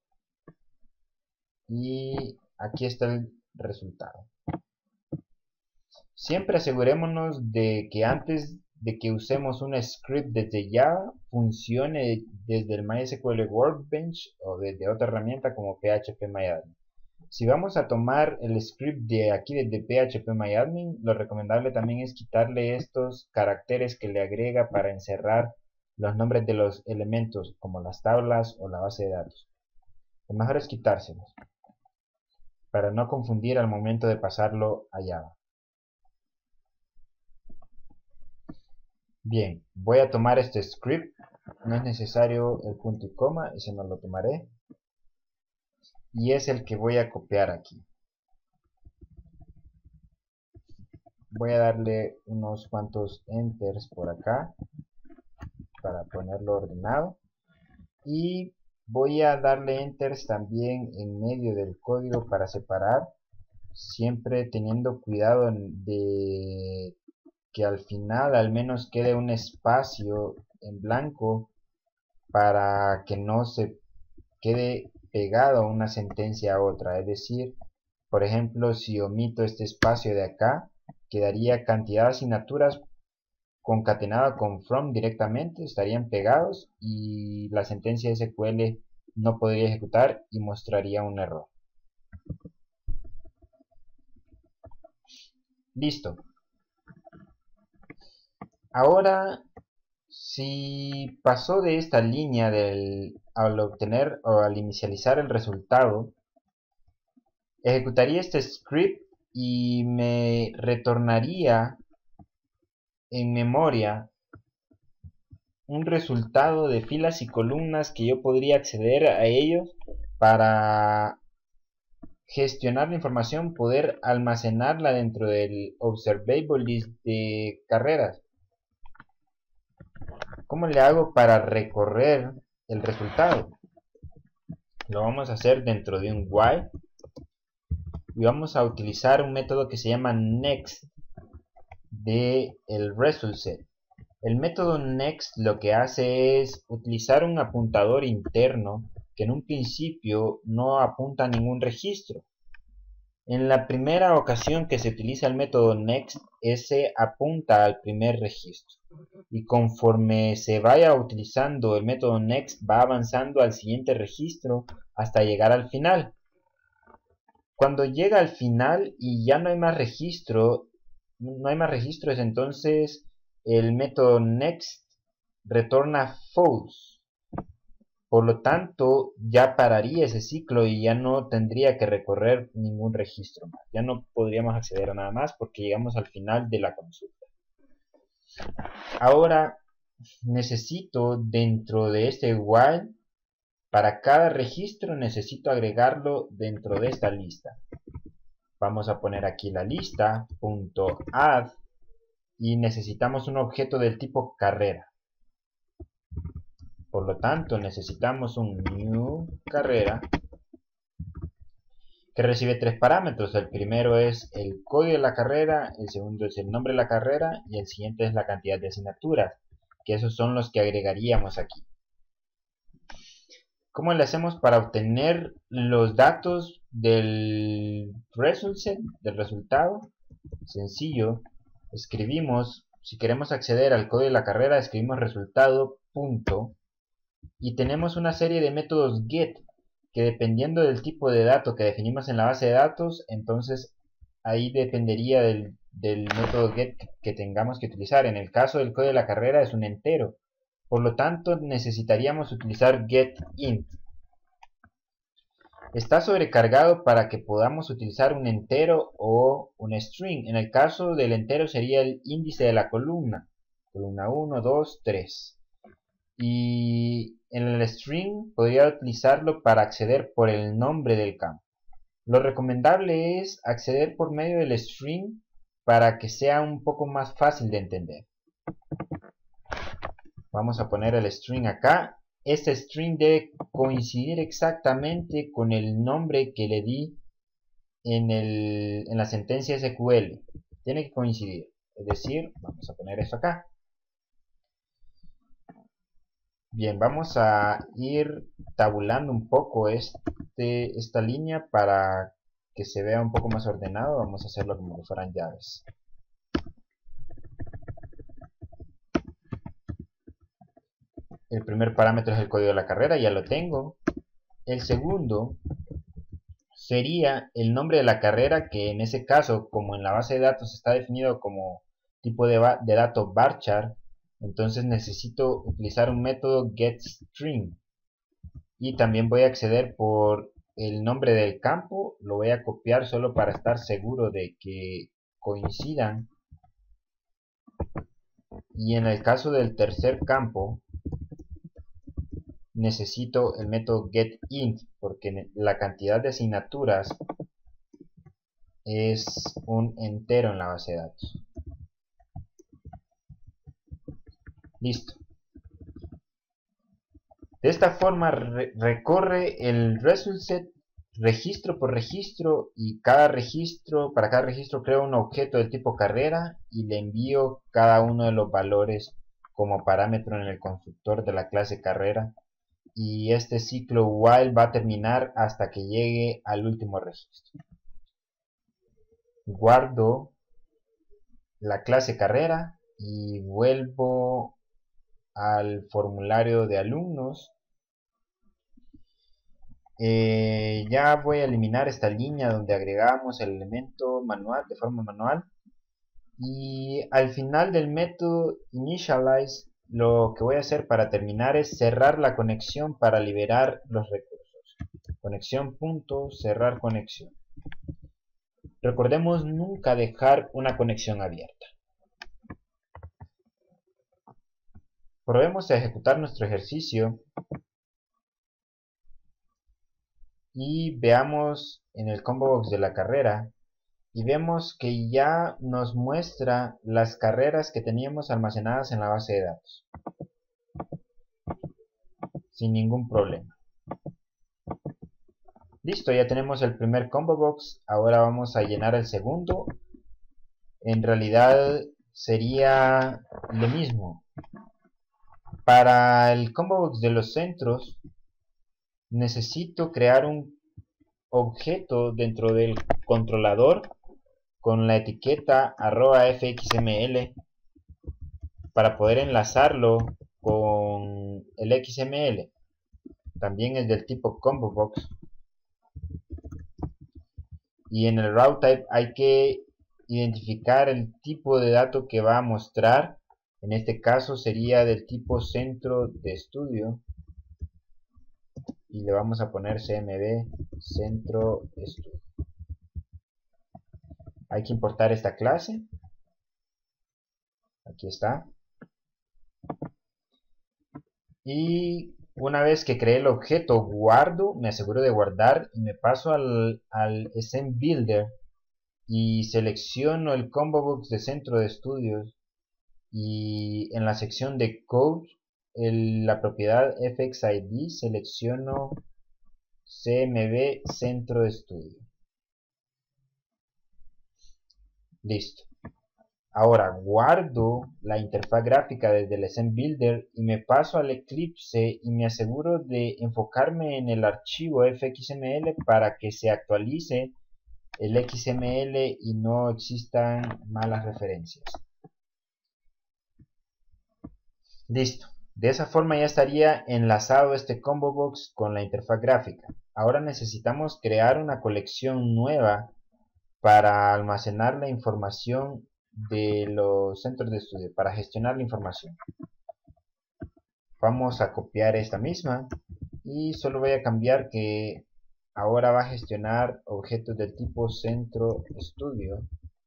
Y aquí está el resultado. Siempre asegurémonos de que antes de que usemos un script desde Java, funcione desde el MySQL Workbench o desde otra herramienta como phpMyAdmin. Si vamos a tomar el script de aquí desde phpMyAdmin, lo recomendable también es quitarle estos caracteres que le agrega para encerrar los nombres de los elementos como las tablas o la base de datos. Lo mejor es quitárselos para no confundir al momento de pasarlo a Java. Bien, voy a tomar este script, no es necesario el punto y coma, ese no lo tomaré, y es el que voy a copiar aquí. voy a darle unos cuantos enters por acá para ponerlo ordenado, y voy a darle enters también en medio del código para separar, siempre teniendo cuidado de que al final al menos quede un espacio en blanco para que no se quede pegado una sentencia a otra. Es decir, por ejemplo, si omito este espacio de acá, quedaría cantidad de asignaturas concatenada con from directamente, estarían pegados y la sentencia S Q L no podría ejecutar y mostraría un error. Listo. Ahora, si pasó de esta línea del, al obtener o al inicializar el resultado, ejecutaría este script y me retornaría en memoria un resultado de filas y columnas que yo podría acceder a ellos para gestionar la información, poder almacenarla dentro del observable list de carreras. ¿Cómo le hago para recorrer el resultado? Lo vamos a hacer dentro de un while y vamos a utilizar un método que se llama next de el result set. El método next lo que hace es utilizar un apuntador interno que en un principio no apunta a ningún registro. En la primera ocasión que se utiliza el método next, ese apunta al primer registro, y conforme se vaya utilizando el método next va avanzando al siguiente registro hasta llegar al final. Cuando llega al final y ya no hay más registro, no hay más registros, entonces el método next retorna false. Por lo tanto, ya pararía ese ciclo y ya no tendría que recorrer ningún registro más. Ya no podríamos acceder a nada más porque llegamos al final de la consulta. Ahora necesito, dentro de este while, para cada registro necesito agregarlo dentro de esta lista. Vamos a poner aquí la lista punto add y necesitamos un objeto del tipo carrera. Por lo tanto, necesitamos un new carrera que recibe tres parámetros. El primero es el código de la carrera, el segundo es el nombre de la carrera y el siguiente es la cantidad de asignaturas, que esos son los que agregaríamos aquí. ¿Cómo le hacemos para obtener los datos del result set, del resultado? Sencillo, escribimos, si queremos acceder al código de la carrera, escribimos resultado punto y tenemos una serie de métodos get que dependiendo del tipo de dato que definimos en la base de datos, entonces ahí dependería del, del método get que tengamos que utilizar. En el caso del código de la carrera es un entero, por lo tanto necesitaríamos utilizar getInt. Está sobrecargado para que podamos utilizar un entero o un string. En el caso del entero sería el índice de la columna, columna uno, dos, tres. Y en el string podría utilizarlo para acceder por el nombre del campo. Lo recomendable es acceder por medio del string para que sea un poco más fácil de entender. Vamos a poner el string acá. Este string debe coincidir exactamente con el nombre que le di en, el, en la sentencia S Q L. Tiene que coincidir. Es decir, vamos a poner esto acá. Bien, vamos a ir tabulando un poco este, esta línea para que se vea un poco más ordenado. Vamos a hacerlo como si fueran llaves. El primer parámetro es el código de la carrera, ya lo tengo. El segundo sería el nombre de la carrera, que en ese caso, como en la base de datos está definido como tipo de, de dato varchar, entonces necesito utilizar un método getString. Y también voy a acceder por el nombre del campo, lo voy a copiar solo para estar seguro de que coincidan. Y en el caso del tercer campo, necesito el método getInt, porque la cantidad de asignaturas es un entero en la base de datos. Listo. De esta forma re recorre el result set registro por registro, y cada registro, para cada registro creo un objeto del tipo carrera y le envío cada uno de los valores como parámetro en el constructor de la clase carrera, y este ciclo while va a terminar hasta que llegue al último registro. Guardo la clase carrera y vuelvo al formulario de alumnos. Eh, ya voy a eliminar esta línea donde agregamos el elemento manual de forma manual, y al final del método initialize lo que voy a hacer para terminar es cerrar la conexión para liberar los recursos. Conexión punto cerrar conexión. Recordemos nunca dejar una conexión abierta. Probemos a ejecutar nuestro ejercicio y veamos en el combo box de la carrera, y vemos que ya nos muestra las carreras que teníamos almacenadas en la base de datos sin ningún problema. Listo, ya tenemos el primer combo box. Ahora vamos a llenar el segundo. En realidad sería lo mismo. Para el combo box de los centros necesito crear un objeto dentro del controlador con la etiqueta arroba fxml para poder enlazarlo con el X M L. También es del tipo combo box, y en el route type hay que identificar el tipo de dato que va a mostrar. En este caso sería del tipo centro de estudio, y le vamos a poner cmd centro estudio. Hay que importar esta clase. Aquí está. Y una vez que creé el objeto, guardo, me aseguro de guardar y me paso al, al Scene Builder y selecciono el combo box de centro de estudios, y en la sección de code, el, la propiedad fxid, selecciono cmd centro de estudio. Listo. Ahora guardo la interfaz gráfica desde el Scene Builder y me paso al Eclipse y me aseguro de enfocarme en el archivo fxml para que se actualice el X M L y no existan malas referencias. Listo. De esa forma ya estaría enlazado este combo box con la interfaz gráfica. Ahora necesitamos crear una colección nueva para almacenar la información de los centros de estudio, para gestionar la información. Vamos a copiar esta misma y solo voy a cambiar que ahora va a gestionar objetos del tipo centro estudio,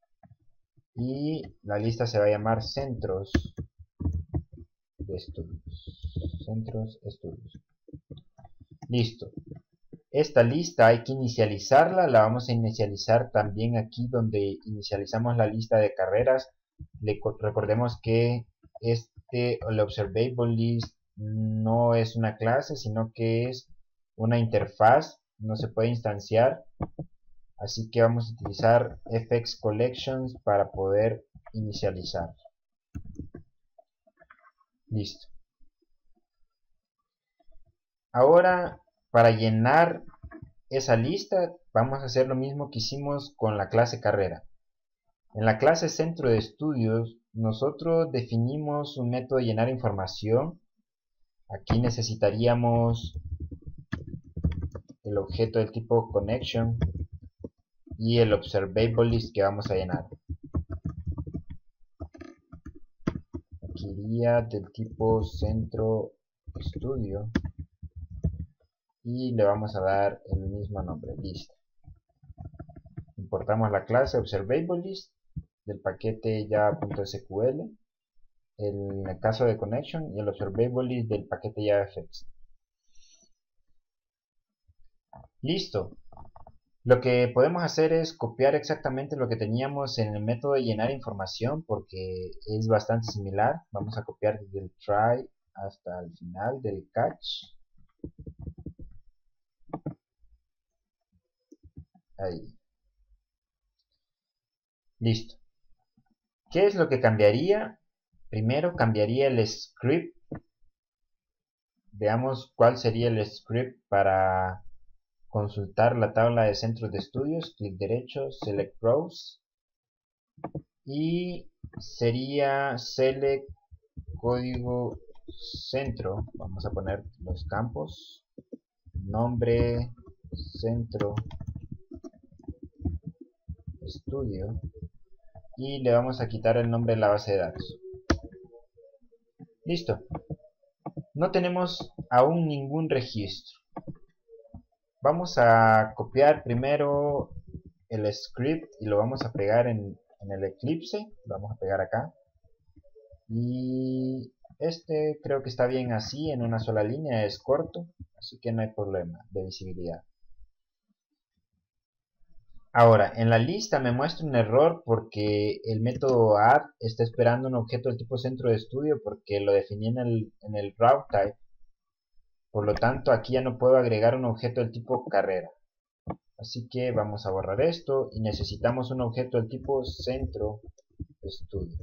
y la lista se va a llamar centros de estudios. Centros estudios. Listo. Esta lista hay que inicializarla. La vamos a inicializar también aquí donde inicializamos la lista de carreras. Le, recordemos que este, el observable list, no es una clase, sino que es una interfaz. No se puede instanciar. Así que vamos a utilizar fxCollections para poder inicializar. Listo. Ahora, para llenar esa lista, vamos a hacer lo mismo que hicimos con la clase carrera. En la clase centro de estudios, nosotros definimos un método de llenar información. Aquí necesitaríamos el objeto del tipo connection y el observable list que vamos a llenar. Aquí iría del tipo centro estudio y le vamos a dar el mismo nombre, lista. Importamos la clase observable list del paquete java.sql, en el caso de connection, y el observable list del paquete javafx. Listo. Lo que podemos hacer es copiar exactamente lo que teníamos en el método de llenar información porque es bastante similar. Vamos a copiar desde el try hasta el final del catch. Ahí. Listo. ¿Qué es lo que cambiaría? Primero cambiaría el script. Veamos cuál sería el script para consultar la tabla de centros de estudios. Clic derecho, select rows. Y sería select código centro. Vamos a poner los campos. Nombre, centro, estudio. Y le vamos a quitar el nombre de la base de datos. Listo. No tenemos aún ningún registro. Vamos a copiar primero el script y lo vamos a pegar en, en el Eclipse. Lo vamos a pegar acá. Y este creo que está bien así, en una sola línea, es corto, así que no hay problema de visibilidad. Ahora, en la lista me muestra un error porque el método add está esperando un objeto del tipo centro de estudio porque lo definí en el, en el route type. Por lo tanto, aquí ya no puedo agregar un objeto del tipo carrera. Así que vamos a borrar esto y necesitamos un objeto del tipo centro estudio.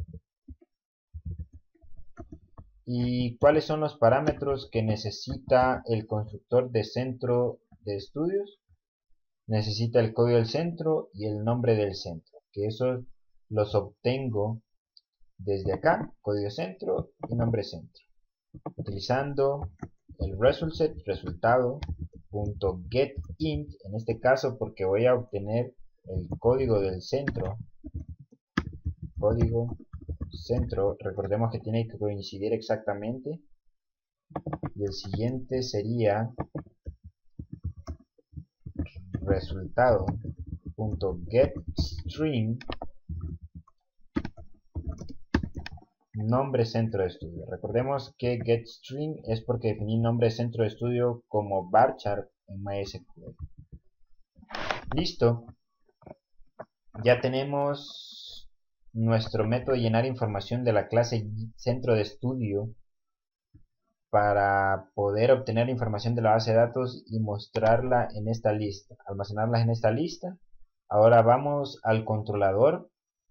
¿Y cuáles son los parámetros que necesita el constructor de centro de estudios? Necesita el código del centro y el nombre del centro, que eso los obtengo desde acá, código centro y nombre centro, utilizando el resultset, resultado, punto get int, en este caso porque voy a obtener el código del centro, código centro, recordemos que tiene que coincidir exactamente, y el siguiente sería resultado punto get string nombre centro de estudio. Recordemos que getString es porque definí nombre centro de estudio como varchar en MySQL. Listo. Ya tenemos nuestro método de llenar información de la clase centro de estudio para poder obtener información de la base de datos y mostrarla en esta lista, almacenarlas en esta lista. Ahora vamos al controlador.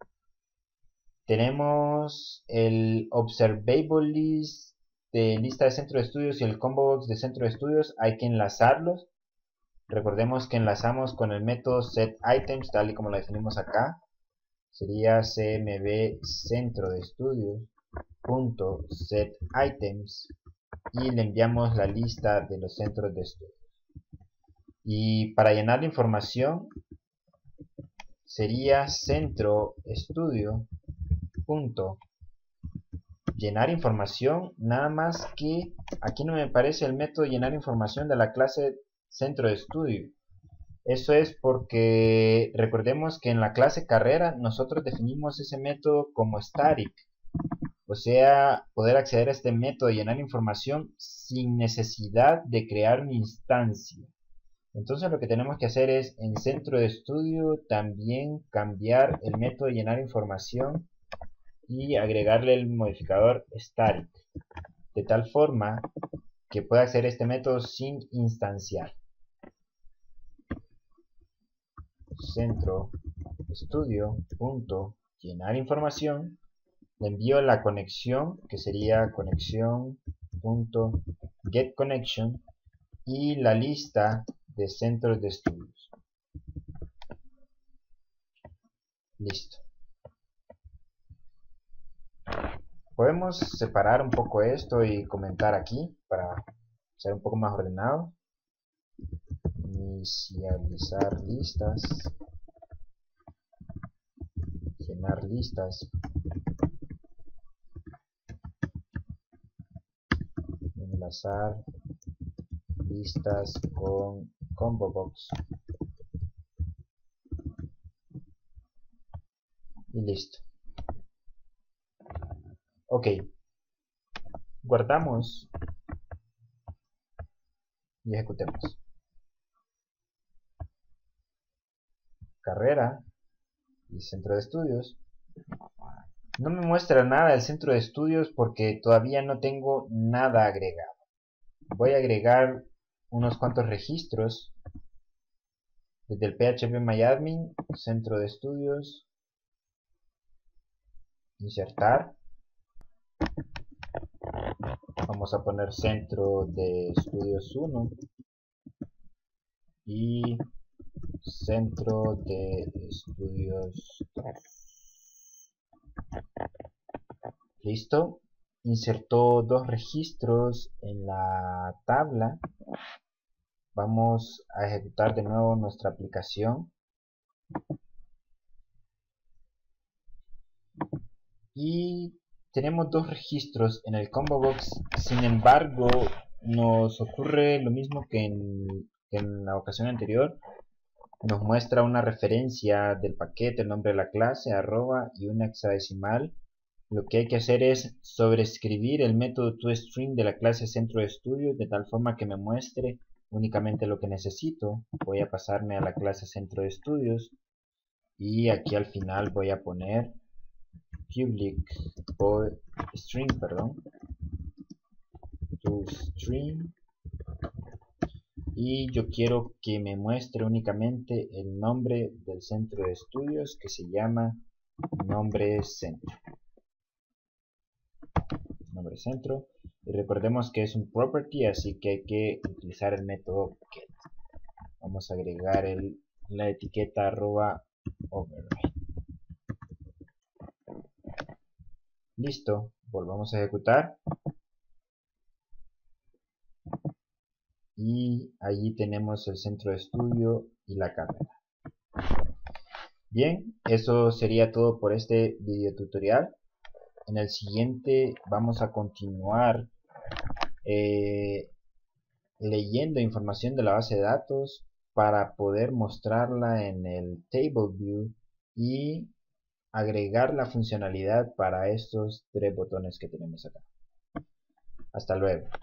Tenemos el observable list de lista de centro de estudios y el combo box de centro de estudios. Hay que enlazarlos. Recordemos que enlazamos con el método setItems tal y como lo definimos acá. Sería cmb centro de estudios punto setItems y le enviamos la lista de los centros de estudios. Y para llenar la información sería centro estudio punto llenar información, nada más que aquí no me aparece el método llenar información de la clase centro de estudio. Eso es porque recordemos que en la clase carrera nosotros definimos ese método como static, o sea, poder acceder a este método de llenar información sin necesidad de crear una instancia. Entonces lo que tenemos que hacer es en centro de estudio también cambiar el método de llenar información y agregarle el modificador static, de tal forma que pueda hacer este método sin instanciar. Centro estudio punto llenar información, le envío la conexión que sería conexión punto get connection y la lista de centros de estudios. Listo. Podemos separar un poco esto y comentar aquí para ser un poco más ordenado. Inicializar listas, llenar listas, enlazar listas con combo box y listo. Ok, guardamos y ejecutemos. carrera y centro de estudios. No me muestra nada el centro de estudios porque todavía no tengo nada agregado. Voy a agregar unos cuantos registros desde el phpMyAdmin, centro de estudios, insertar. Vamos a poner centro de estudios uno y centro de estudios dos. Listo. Insertó dos registros en la tabla. Vamos a ejecutar de nuevo nuestra aplicación. Y tenemos dos registros en el combo box. Sin embargo, nos ocurre lo mismo que en, que en la ocasión anterior. Nos muestra una referencia del paquete, el nombre de la clase, arroba y una hexadecimal. Lo que hay que hacer es sobreescribir el método toString de la clase centro de estudios de tal forma que me muestre únicamente lo que necesito. Voy a pasarme a la clase centro de estudios y aquí al final voy a poner public string, perdón, toString, y yo quiero que me muestre únicamente el nombre del centro de estudios, que se llama nombre centro. Nombre centro. Y recordemos que es un property, así que hay que utilizar el método get. Vamos a agregar el, la etiqueta arroba override. Listo. Volvamos a ejecutar. Y allí tenemos el centro de estudio y la carrera. Bien, eso sería todo por este video tutorial. En el siguiente vamos a continuar eh, leyendo información de la base de datos para poder mostrarla en el Table View y agregar la funcionalidad para estos tres botones que tenemos acá. Hasta luego.